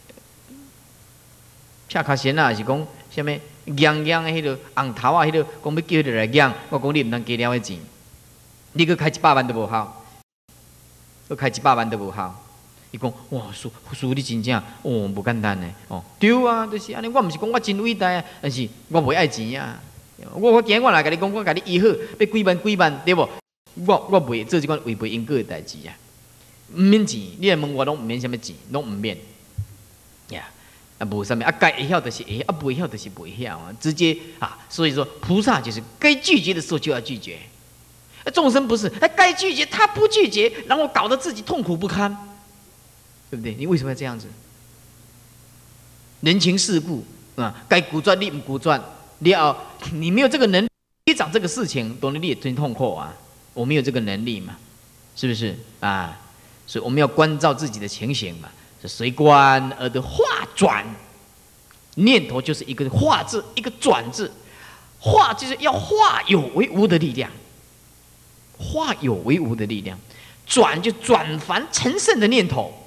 恰卡仙啊，是讲。什么养养的迄个红头啊，迄个讲要叫迄个来养，我讲你唔通加了的钱，你去开一百万都无效，去开一百万都无效。伊讲哇，师师你真正哦，无简单呢，哦，对啊，就是安尼。我唔是讲我真伟大啊，但是我袂爱钱啊， 我我今日我来甲你讲，我甲你医好，要几万几万，对无？我我袂做即款违背因果的代志啊！毋免钱，你来问我拢毋免啥物钱，拢毋免呀。啊，无啥物啊，该会晓就是会，啊，袂晓就是袂晓啊，直接啊。所以说，菩萨就是该拒绝的时候就要拒绝。众生不是，哎，该拒绝他不拒绝，然后搞得自己痛苦不堪，对不对？你为什么要这样子？人情世故啊，该鼓转你唔鼓转，你要你没有这个能力长这个事情，懂得你也真痛苦啊。我没有这个能力嘛，是不是啊？所以我们要关照自己的情形嘛，是随观而得化转。念头就是一个化字，一个转字，化就是要化有为无的力量。化有为无的力量，转就转凡成圣的念头，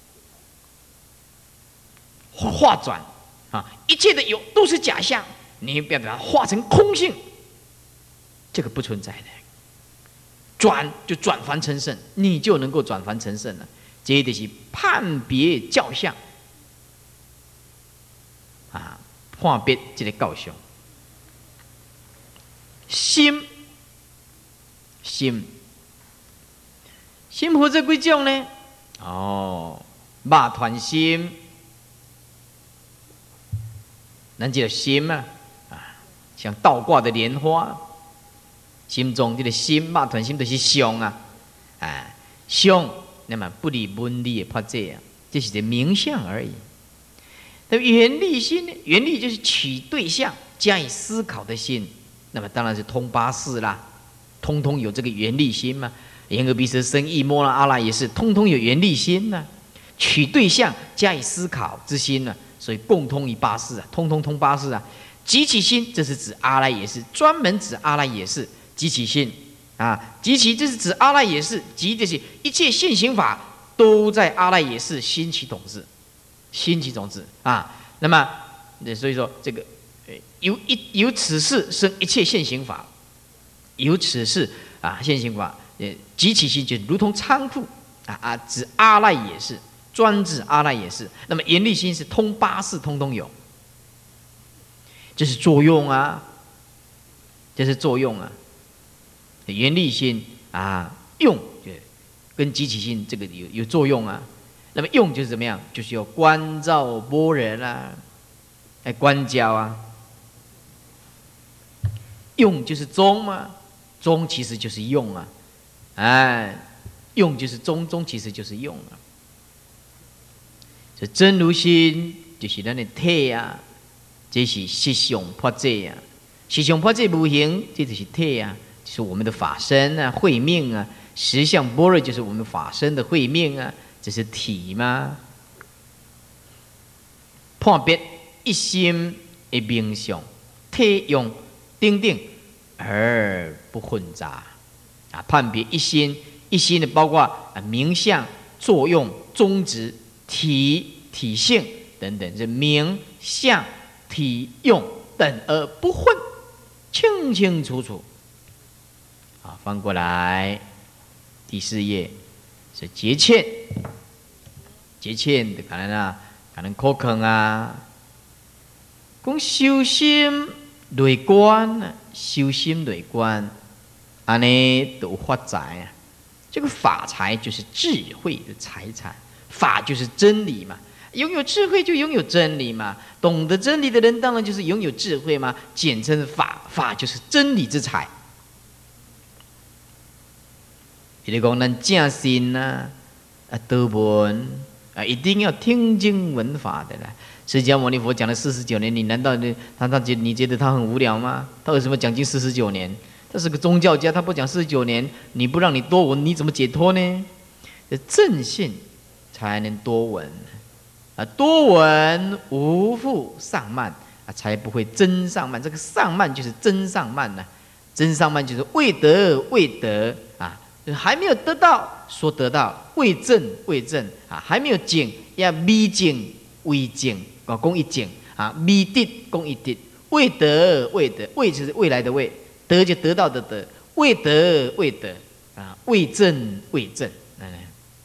化转啊，一切的有都是假象，你不要把它化成空性，这个不存在的。转就转凡成圣，你就能够转凡成圣了。这就是判别教相啊，判别这个教相，心。心，心分这几种呢？哦，肉团心，咱这个心啊，啊，像倒挂的莲花，心中这个心，肉团心就是相啊，啊，相，那么不离文理的破这啊，这是个名相而已。那缘力心呢？缘力就是取对象加以思考的心，那么当然是通八事啦。通通有这个缘力心嘛，眼耳鼻舌身意摸了阿赖也是，通通有缘力心呢、啊，取对象加以思考之心呢、啊，所以共通于八事啊，通通通八事啊。集起心，这是指阿赖也是，专门指阿赖也是集起心啊，集起这是指阿赖也是，集这些一切现行法都在阿赖也是心起种子，心起种子啊。那么所以说这个由一由此事生一切现行法。由此事啊，现行法，呃，集起心就如同仓库啊啊，指阿赖也是，专指阿赖也是。那么缘力心是通八事，通通有，这是作用啊，这是作用啊。缘力心啊，用就跟集起心这个有有作用啊。那么用就是怎么样？就是要关照般若啦，来关照啊。用就是宗嘛。宗其实就是用啊，哎，用就是宗，宗其实就是用啊。这真如心就是咱的体啊，这是实相破这啊，实相破这无形，这就是体啊，就是我们的法身啊、慧命啊。实相般若就是我们法身的慧命啊，这是体吗？判别一心的名相，体用定定。而不混杂啊，判别一心，一心的包括啊名相、作用、宗旨、体、体性等等，这名相、体用等而不混，清清楚楚。啊，翻过来第四页是结欠，结欠的可能啊，可能口坑啊，讲修心内观啊。修心内观，安尼都发财啊！这个法财就是智慧的财产，法就是真理嘛。拥有智慧就拥有真理嘛。懂得真理的人，当然就是拥有智慧嘛。简称法，法就是真理之财。比如讲，咱正心呐，啊，德文啊，一定要听经闻法的啦。释迦牟尼佛讲了四十九年，你难道你他他觉你觉得他很无聊吗？他为什么讲经四十九年？他是个宗教家，他不讲四十九年，你不让你多闻，你怎么解脱呢？正信才能多闻啊，多闻无复上慢啊，才不会增上慢。这个上慢就是增上慢呐、啊，增上慢就是未得未得啊，还没有得到说得到，未证未证啊，还没有证要未证未证。啊，讲一证啊，未得讲一得，未得未得，未就是未来的未，得就得到的得，未得未得啊，未证未证，来，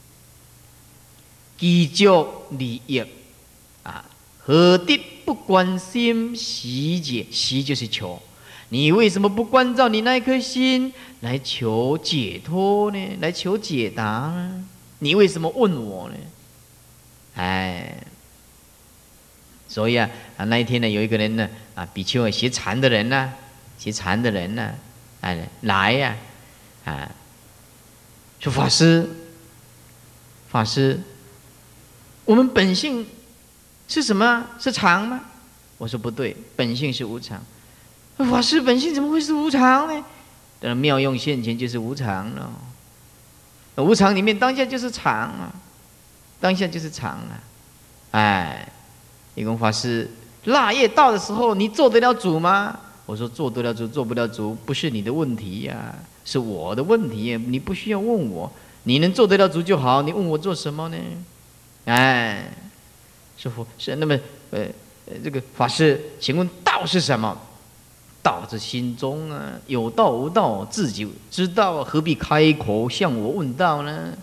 积足利益啊，何得不关心习节？习就是求， 你为什么不关照你那一颗心来求解脱呢？来求解答呢？你为什么问我呢？哎，所以啊啊那一天呢，有一个人呢啊，比丘啊学禅的人呢、啊，学禅的人呢、啊，哎来呀、啊，啊，说法师，法师，我们本性是什么？是常吗？我说不对，本性是无常。法师本性怎么会是无常呢？当然妙用现前就是无常了。无常里面当下就是常啊，当下就是常啊。哎，一公法师，腊月到的时候，你做得了主吗？我说做得了主，做不了主不是你的问题呀、啊，是我的问题呀。你不需要问我，你能做得了主就好，你问我做什么呢？哎，师父是那么呃。这个法师，请问道是什么？道是心中啊，有道无道自己知道，何必开口向我问道呢？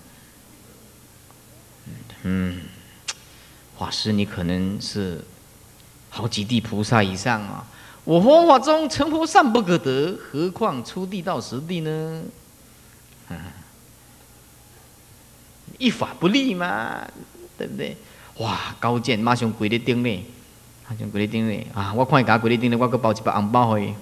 嗯，法师，你可能是好几地菩萨以上啊。我佛法中成佛尚不可得，何况出地到实地呢？嗯，一法不立嘛，对不对？哇，高见马上跪在顶咧。像规日顶咧啊！我看伊甲规日顶咧，我阁包一包红包互伊。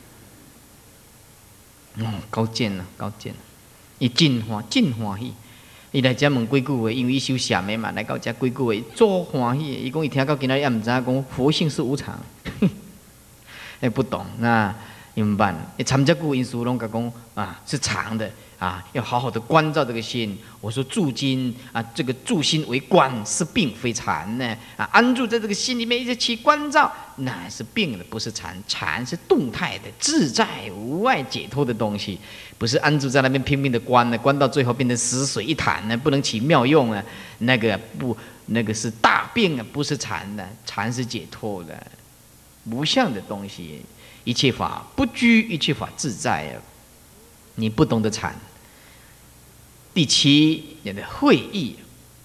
哦，高贱啊，高贱！伊真欢真欢喜。伊来遮问几句话，因为伊修禅的嘛，来到遮几句话，足欢喜。伊讲伊听到今仔日也毋知影讲佛性是无常，哎不懂那怎么办？伊参加过因书拢甲讲啊是常的。啊，要好好的关照这个心。我说住心啊，这个住心为观是病非禅呢。啊，安住在这个心里面一直去关照，那是病的，不是禅。禅是动态的、自在无碍解脱的东西，不是安住在那边拼命的关呢，关到最后变成死水一潭呢，不能起妙用啊。那个不，那个是大病啊，不是禅的。禅是解脱的，无相的东西，一切法不拘，一切法自在啊。你不懂得禅。第七，你的会意，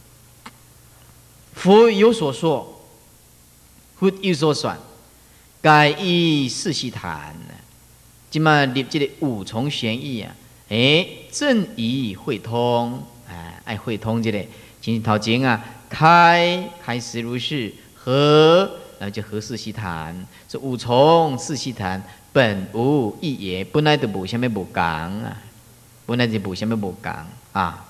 佛有所说，佛有所选，该依四悉檀。今嘛立这个五重玄义啊，哎，正义会通，哎，爱会通这个。今头前啊，开开始如是合，然后就合四悉檀。这五重四悉檀本无异也，本来就无啥物无共啊。本来就无啥物无共啊。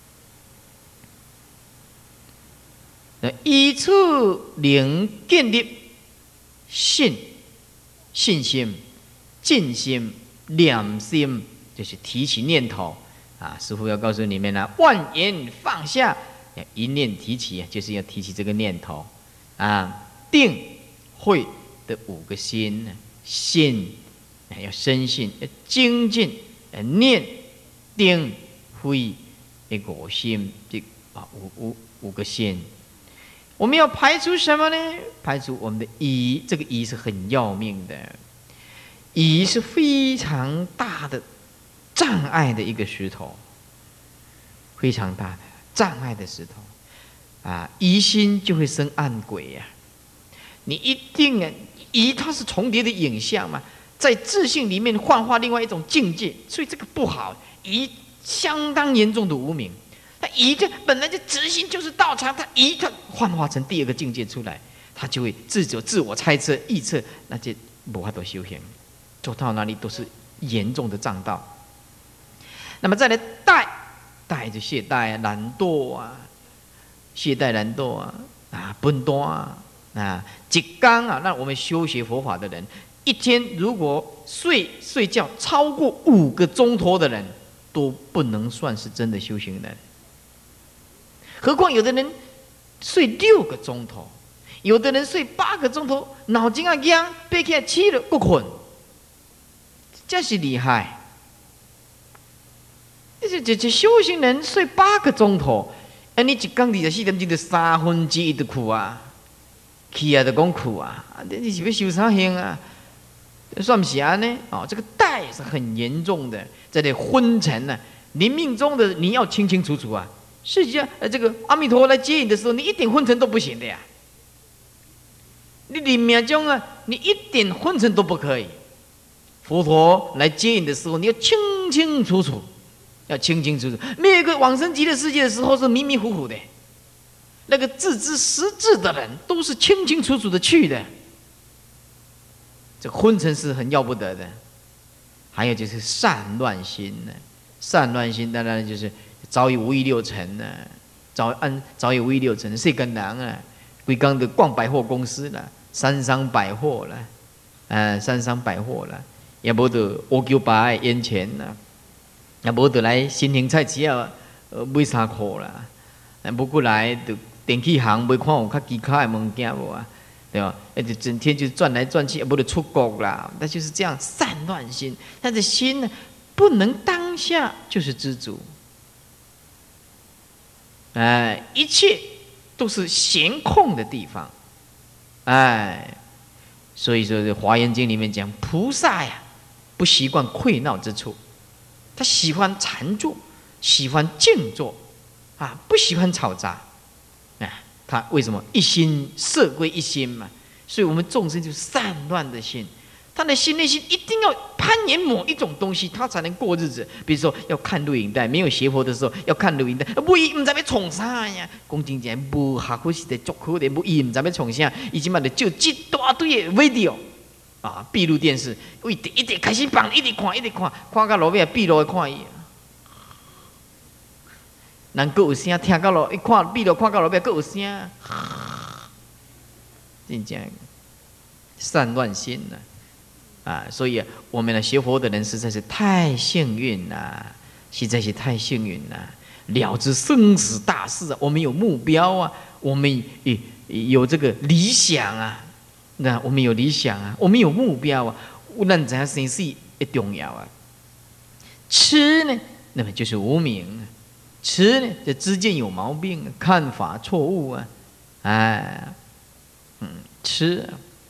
依此能建立信、信心、静心、念心，就是提起念头啊。师父要告诉你们呢、啊，万言放下，一念提起，就是要提起这个念头啊。定、慧的五个心，信要深信，要精进，念。定慧的五心，这啊五五五个心，我们要排除什么呢？排除我们的疑，这个疑是很要命的，疑是非常大的障碍的一个石头，非常大的障碍的石头啊！疑心就会生暗鬼呀、啊！你一定啊，疑它是重叠的影像嘛，在自信里面幻化另外一种境界，所以这个不好。疑相当严重的无明，他疑这本来就执行就是道场，他疑他幻化成第二个境界出来，他就会自己自我猜测、臆测，那就无法度修行，走到哪里都是严重的障道。那么再来怠，怠就懈怠啊、懒惰啊、懈怠懒惰啊、啊笨惰啊啊，一刚啊，那我们修学佛法的人，一天如果睡睡觉超过五个钟头的人。都不能算是真的修行人，何况有的人睡六个钟头，有的人睡八个钟头，脑筋啊僵，背起来起了不困，这是厉害。这这这修行人睡八个钟头，啊，你一天二十四点钟就三分之一的苦啊，去啊就讲苦啊，你是要修啥行啊？算不是安呢？哦，这个怠是很严重的，在这昏沉呢、啊，临命中的你要清清楚楚啊。实际上，呃，这个阿弥陀佛来接你的时候，你一点昏沉都不行的呀。你临命中啊，你一点昏沉都不可以。 佛陀来接引的时候，你要清清楚楚，要清清楚楚。没有一个往生极乐世界的时候是迷迷糊糊的，那个自知实质的人都是清清楚楚的去的。这昏沉是很要不得的。还有就是散乱心呢，散乱心当然就是早已无欲六尘呢，早按早已无欲六尘，谁跟人啊？规刚的逛百货公司啦，三商百货啦，啊，三商百货啦，也无得乌九八的烟钱啦，也无得来新兴菜市啊，呃，买衫裤啦，啊，无过来就电器行买看有较奇怪的物件无啊？对吧？而且整天就转来转去，也不得出国啦。那就是这样散乱心，他的心呢，不能当下就是知足。哎，一切都是闲空的地方。哎，所以说这《华严经》里面讲，菩萨呀，不习惯溃闹之处，他喜欢禅坐，喜欢静坐，啊，不喜欢吵杂。哎。他为什么一心摄归一心嘛？所以我们众生就是散乱的心，他的心内心一定要攀岩某一种东西，他才能过日子。比如说要看录影带，没有邪佛的时候要看录影带，不伊唔知要创啥呀？讲真正无学佛是在足可怜，不伊唔知要创啥，伊即马就就一大堆的 video 啊，闭路电视，一直一直开始放，一直看，一直看，看到路尾闭路的看伊。人佫有声，听到咯，一看闭路看到路尾佫有声，真正散乱心了啊！所以我们呢学佛的人实在是太幸运了，实在是太幸运了，了知生死大事啊！我们有目标啊，我们有这个理想啊，那我们有理想啊，我们有目标啊，咱知影生死的重要啊。痴呢，那么就是无明。痴呢，这知见有毛病，看法错误啊，哎，嗯，痴，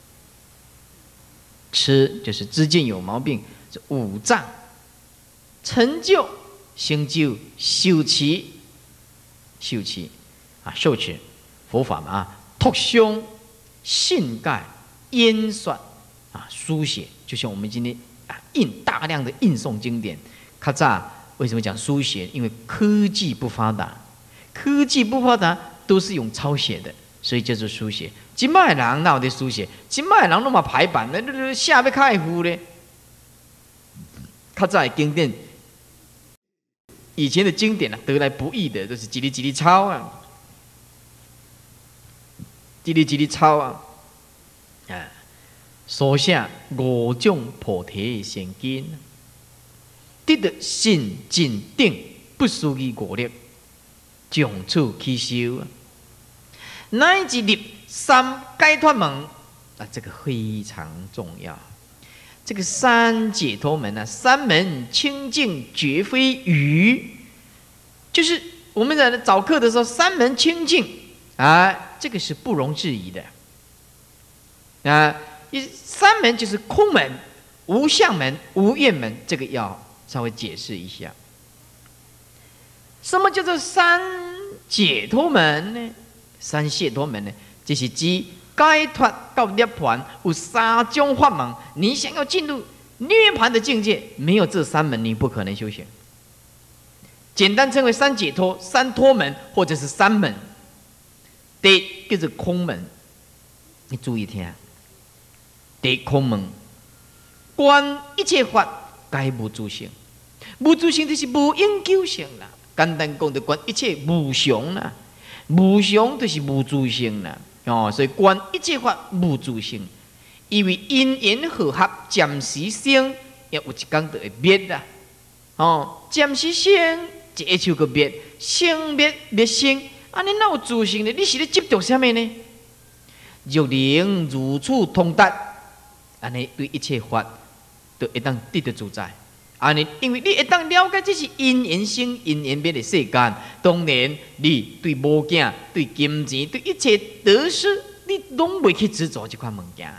痴就是知见有毛病，是五脏成就、成就、修持、修持啊，受持佛法嘛啊，托胸、信盖、烟算啊，书写，就像我们今天啊印大量的印诵经典，咔嚓。为什么讲书写？因为科技不发达，科技不发达都是用抄写的，所以叫做书写。今麦人哪有在书写？今麦人都嘛排版，那那下要开户咧。较早的经典，以前的经典啊，得来不易的，都是叽里叽里抄啊，叽里叽里抄啊，啊，所写五种菩提仙经。得到信进定，不输于我力，从此起修。乃至入三解脱门啊，这个非常重要。这个三解脱门啊，三门清净绝非愚，就是我们在早课的时候，三门清净啊，这个是不容置疑的。啊，三门就是空门、无相门、无愿门，这个要稍微解释一下，什么叫做三解脱门呢？三解脱门呢，就是指解脱到涅槃有三种法门。你想要进入涅槃的境界，没有这三门，你不可能修行。简单称为三解脱、三脱门，或者是三门。第一就是空门，你注意听。第一空门，观一切法皆无自性。无自性就是无永久性啦，简单讲就观一切无常啦，无常就是无自性啦，哦，所以观一切法无自性，因为因缘和合，暂时生，也有一天就会灭啦，哦，暂时生，一下就个灭，生灭灭生，安尼哪有自性呢？你是咧执着什么呢？若能如此通达，安尼对一切法都会当得到自在。安尼，因为你一旦了解这是因缘生、因缘灭的世间，当然你对物件、对金钱、对一切得失，你拢袂去执着这款物件。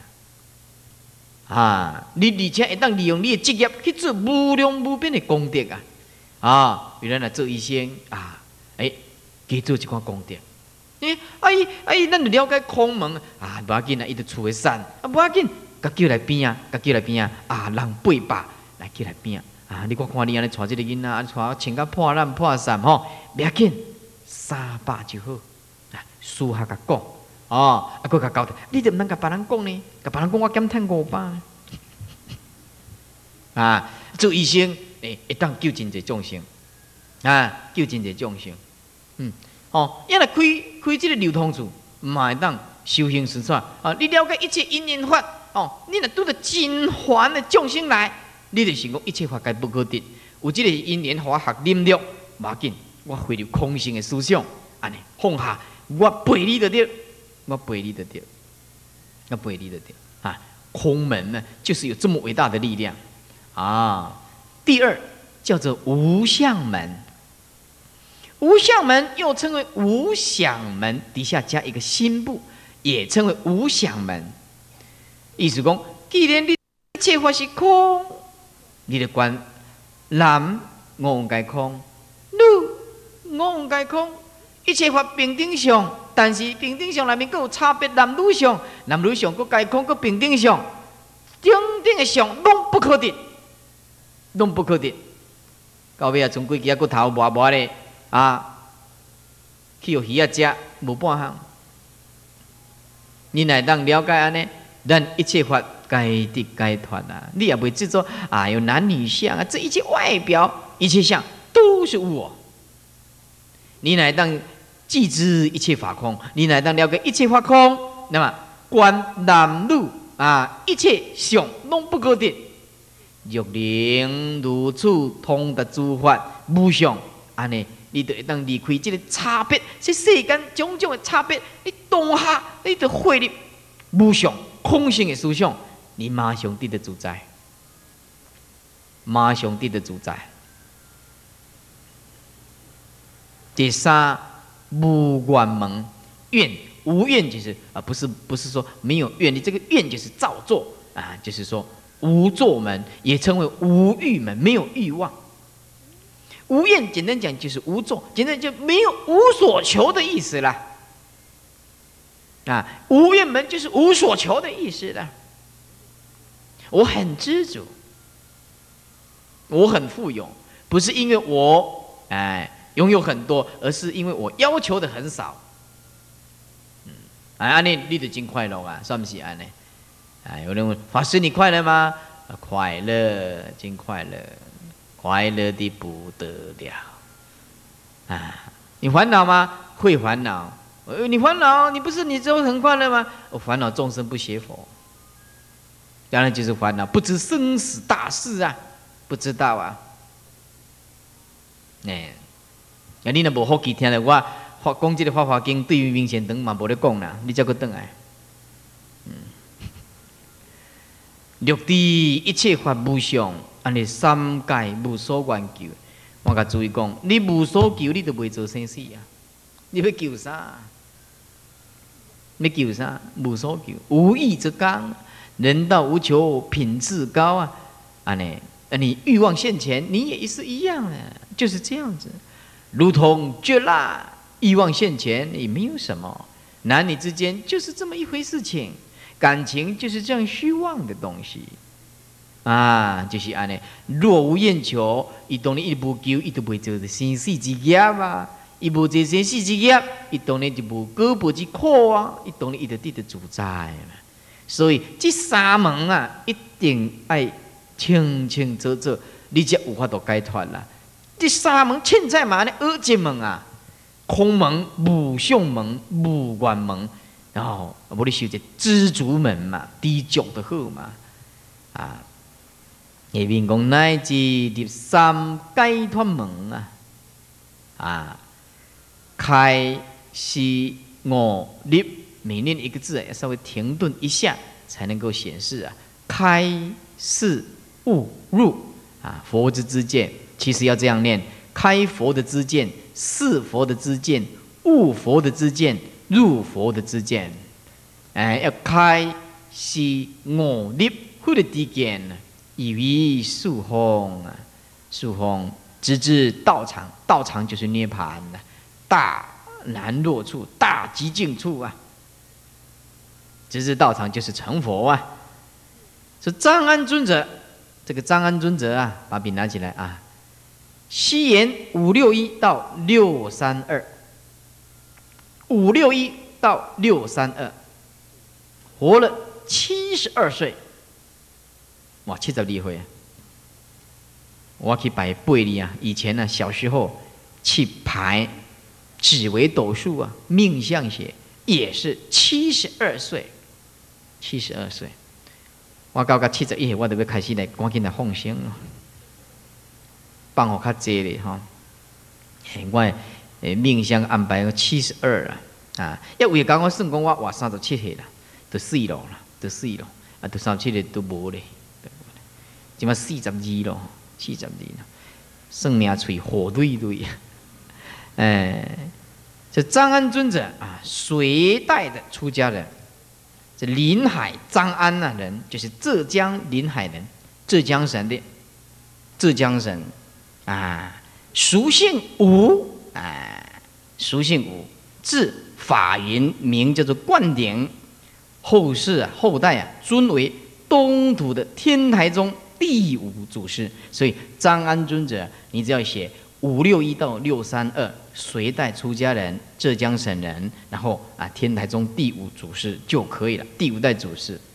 啊，你而且会当利用你的职业去做无量无边的功德啊！啊，比如来做医生啊，哎，去做这款功德。哎，哎哎，咱就了解空门啊，无要紧啊，伊就厝会散啊，无要紧。 甲叫来边啊，甲叫来边啊，啊，人八百来叫来边啊，啊，你我看你安尼带这个囡仔，安带穿甲破烂破衫吼，不要紧，三百就好。啊，私下甲讲，哦，啊，佫甲交代，你著毋通甲别人讲呢，甲别人讲我减趁五百呢。啊，做医生，诶，会当救真侪众生，啊，救真侪众生，嗯，哦，因来开开即个流通处，嘛会当修行实算，啊，你了解一切因缘法，哦，你若拄着真烦的众生来，你就想讲一切法皆不可得，有即个因缘，互我学领略，无要紧，我回入空性的思想，安尼放下，我陪你就对，我陪你就对，我陪你就对，啊，空门呢，就是有这么伟大的力量。啊，第二叫做无相门，无相门又称为无想门，底下加一个心部，也称为无想门。意思讲，既然你一切法是空，你的观男我用该空，女我用该空，一切法平等相，但是平等相内面佫有差别，男女相，男女相佫该空，佫平等相，中等的相拢不可得。拢不可得，到尾啊，从几只骨头磨磨咧啊，去互鱼仔食，无半项。你乃当了解安尼，咱一切法该得该脱啊！你也袂执着啊，有男女相啊，这一切外表一切相都是我。你乃当既知一切法空，你乃当了解一切法空，那么观男女啊，一切相拢不可得。若能如此通达诸法无相，安尼你就会当离开这个差别，这世间种种的差别，你当下你就汇入无相空性的思想，你马上得到自在，马上得到自在。第三无愿门，愿无愿就是啊，不是不是说没有愿，你这个愿就是造作啊，就是说。无作门也称为无欲门，没有欲望。无愿简单讲就是无作，简单就没有无所求的意思啦。啊，无愿门就是无所求的意思啦。我很知足，我很富有，不是因为我哎拥有很多，而是因为我要求的很少。嗯，哎，安尼你就真快乐啊，算不是安尼？啊，有人问法师你快乐吗？啊，快乐，真快乐，快乐的不得了。啊，你烦恼吗？会烦恼。呃，你烦恼，你不是你之后很快乐吗？我、哦、烦恼众生不学佛，当然就是烦恼，不知生死大事啊，不知道啊。哎，啊，你若无好奇听了我发讲这个《法华经》对于明显等嘛无咧讲啦，你才阁转来。嗯。略知一切法无相，安尼三界无所愿求。我甲注意讲，你无所求，你就袂做生死啊！你要求啥？要求啥？无所求，无欲则刚，人道无求，品质高啊！安尼，那你欲望现前，你也是一样的，就是这样子，如同绝蜡，欲望现前也没有什么，男女之间就是这么一回事情。感情就是这样虚妄的东西，啊，就是安尼。若无厌求，伊当然伊无求，伊就袂做生死之业啊。伊无做生死之业，伊当然就无果报之苦啊。伊当然伊就得到自在嘛。所以这三门啊，一定爱清清楚楚，你才有法度解脱啦。这三门凊彩嘛，呢二节门啊，空门、无相门、无愿门。然后，无你修这知足门嘛，知足就好嘛，啊！下面讲乃至第三解脱门啊，啊，开示我立，每念一个字要稍微停顿一下才能够显示啊。开示悟入啊，佛之知见，其实要这样念：开佛的知见，示佛的知见，悟佛的知见。入佛的知见，哎，要开示我立，或者知见，以为树风啊，树风直至道场，道场就是涅槃呐，大难若处，大极境处啊，直至道场就是成佛啊， 是张安尊者，这个张安尊者啊，把笔拿起来啊。西元五六一到六三二，五六一到六三二，活了七十二岁。哇，七十二岁啊！我去摆背里啊，以前呢、啊，小时候去排紫微斗数啊，命相学也是七十二岁，七十二岁。我到到七十一岁，我就要开始来赶紧来放生了。放互较济咧吼，我诶命相安排个七十二啊，啊，一为讲我算讲我活三十七岁啦，就死咯啦，就死咯，啊，就三十七岁都无咧，即马四十二咯，四十二咯，算命喙火对对，诶，这张安尊者啊，隋代的出家人，这临海张安那、啊、人，就是浙江临海人，浙江省的，浙江省。啊，俗姓吴，啊，俗姓吴，字法云，名叫做灌顶。后世啊，后代啊，尊为东土的天台宗第五祖师。所以张安尊者，你只要写五六一到六三二，隋代出家人，浙江省人，然后啊，天台宗第五祖师就可以了，第五代祖师。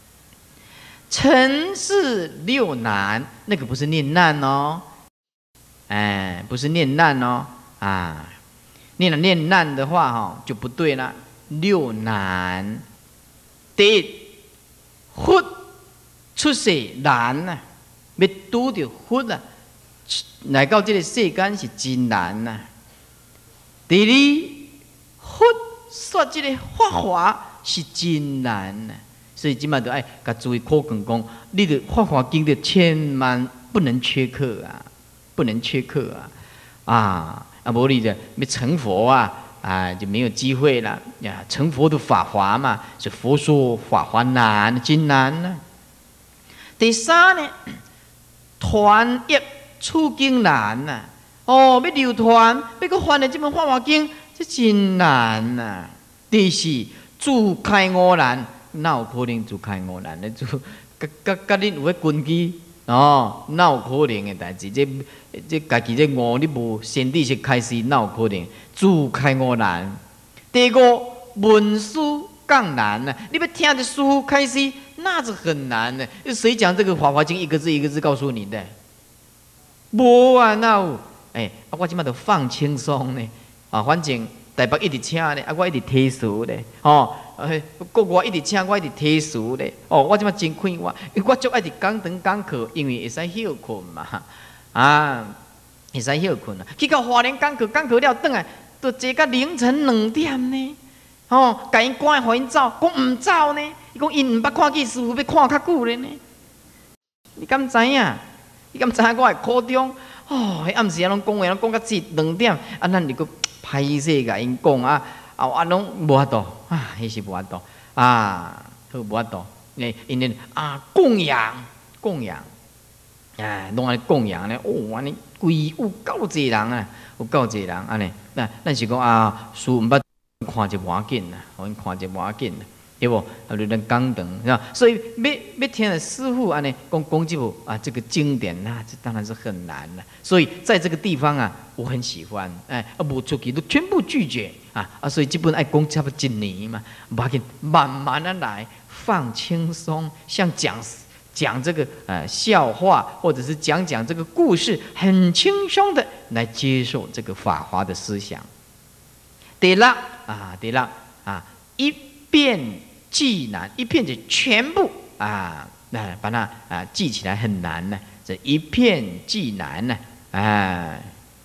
陈氏六难，那个不是念难哦。哎，不是念难哦，啊，念了念难的话哈、哦、就不对了。六难，第一，佛出世难呐、啊，要拄着佛啊，来到这个世间是真难呐、啊。第二，佛说这个法华是真难呐、啊，所以今麦都爱甲诸位考讲讲，你的法华经的千万不能缺课啊。不能缺课啊！啊，啊，无你的没成佛啊，啊，就没有机会了呀。成佛的法华嘛，是佛说法华难，真难呢、啊。第三呢，传译出经难呐、啊。哦，要流传，要搁翻的这本《法华经》，这真难呐、啊。第四，自开悟难，哪有可能自开悟难呢？自，甲甲甲恁有迄根基。哦，哪有可能嘅代志？这这家己这悟，你无先知是开始，哪有可能？自开悟难。第五，文书更难呢、啊。你要听着师父开始，那是很难的。谁讲这个《法华经》一个字一个字告诉你的？无啊，哪有？哎、欸，啊，我即马都放轻松呢。啊，反正台北一直请呢，啊，我一直提书呢。哦。哎，国外一直请我一直提书咧，哦，我即马真快活，因为我足爱伫讲堂讲课，因为会使休困嘛，啊，会使休困啊。去到花莲讲课，讲课了转来，都坐到凌晨两点呢，哦，甲因赶，互因走，讲毋走呢，伊讲因毋捌看见师傅，要看较久咧呢。你敢知影？你敢知影我会苦中？哦，迄暗时啊，拢讲话，拢讲到至两点，啊，咱就搁歹势甲因讲啊。啊，我拢无法度啊，迄是无法度啊，好无法度。诶，因为啊，供养供养，啊，拢安尼供养咧，哦，安尼规有够济人啊，有够济人安尼。那咱是讲啊，书毋捌看就无要紧啦，互因看就无要紧啦，对无？啊，就咱讲堂是吧？所以要要听的师父安尼讲讲这部啊，这个经典那、啊、这当然是很难了。所以在这个地方啊，我很喜欢，哎，啊，无出去都全部拒绝。啊啊！所以这本爱讲差不多一年嘛，不要紧，慢慢的来，放轻松，像讲讲这个呃笑话，或者是讲讲这个故事，很轻松的来接受这个法华的思想。第六啊，第六啊，一遍记难，一遍就全部啊，那把它啊记起来很难呢，这一遍记难呢，哎。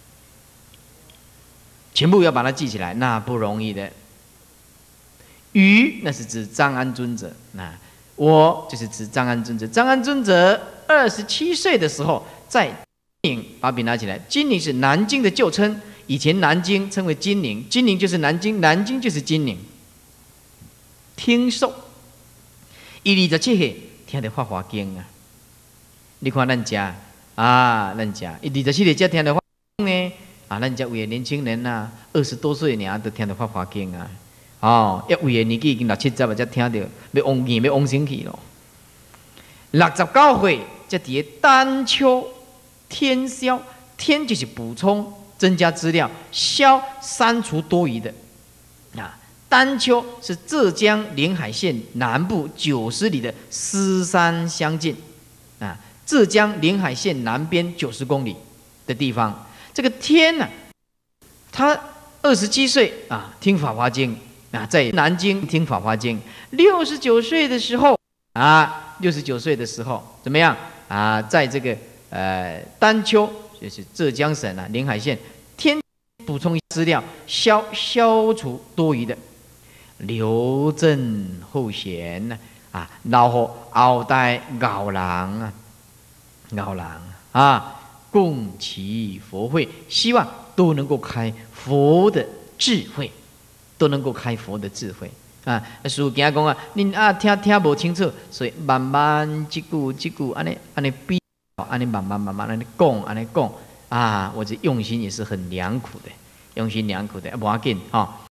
全部要把它记起来，那不容易的。余那是指张安尊者，那我就是指张安尊者。张安尊者二十七岁的时候，在金陵，把笔拿起来。金陵是南京的旧称，以前南京称为金陵，金陵就是南京，南京就是金陵。听受，伊二十七岁听着《法华经》啊，你看咱家啊，咱家伊二十七岁才听着《法华经》呢。啊，咱这位年轻人呐、啊，二十多岁呢，都听到《法华经》啊，哦，一位的年纪已经六七十了，才听到要往念要往生去咯。 六十九岁才伫个丹丘天消，天就是补充增加资料，消删除多余的啊。丹丘是浙江临海县南部九十里的狮山乡境啊，浙江临海县南边九十公里的地方。这个天呢、啊，他二十七岁啊，听《法华经》啊，在南京听《法华经》。六十九岁的时候啊，六十九岁的时候怎么样啊？在这个呃丹丘，就是浙江省啊临海县，天补充资料，消消除多余的。留正后贤呢啊，然后后代老人啊，老人啊，共祈佛会，希望都能够开佛的智慧，都能够开佛的智慧啊。师父今讲啊，恁啊听听不清楚，所以慢慢一句一句安尼安尼比，安尼慢慢慢慢安尼讲安尼讲啊，我这用心也是很良苦的，用心良苦的，不要紧啊。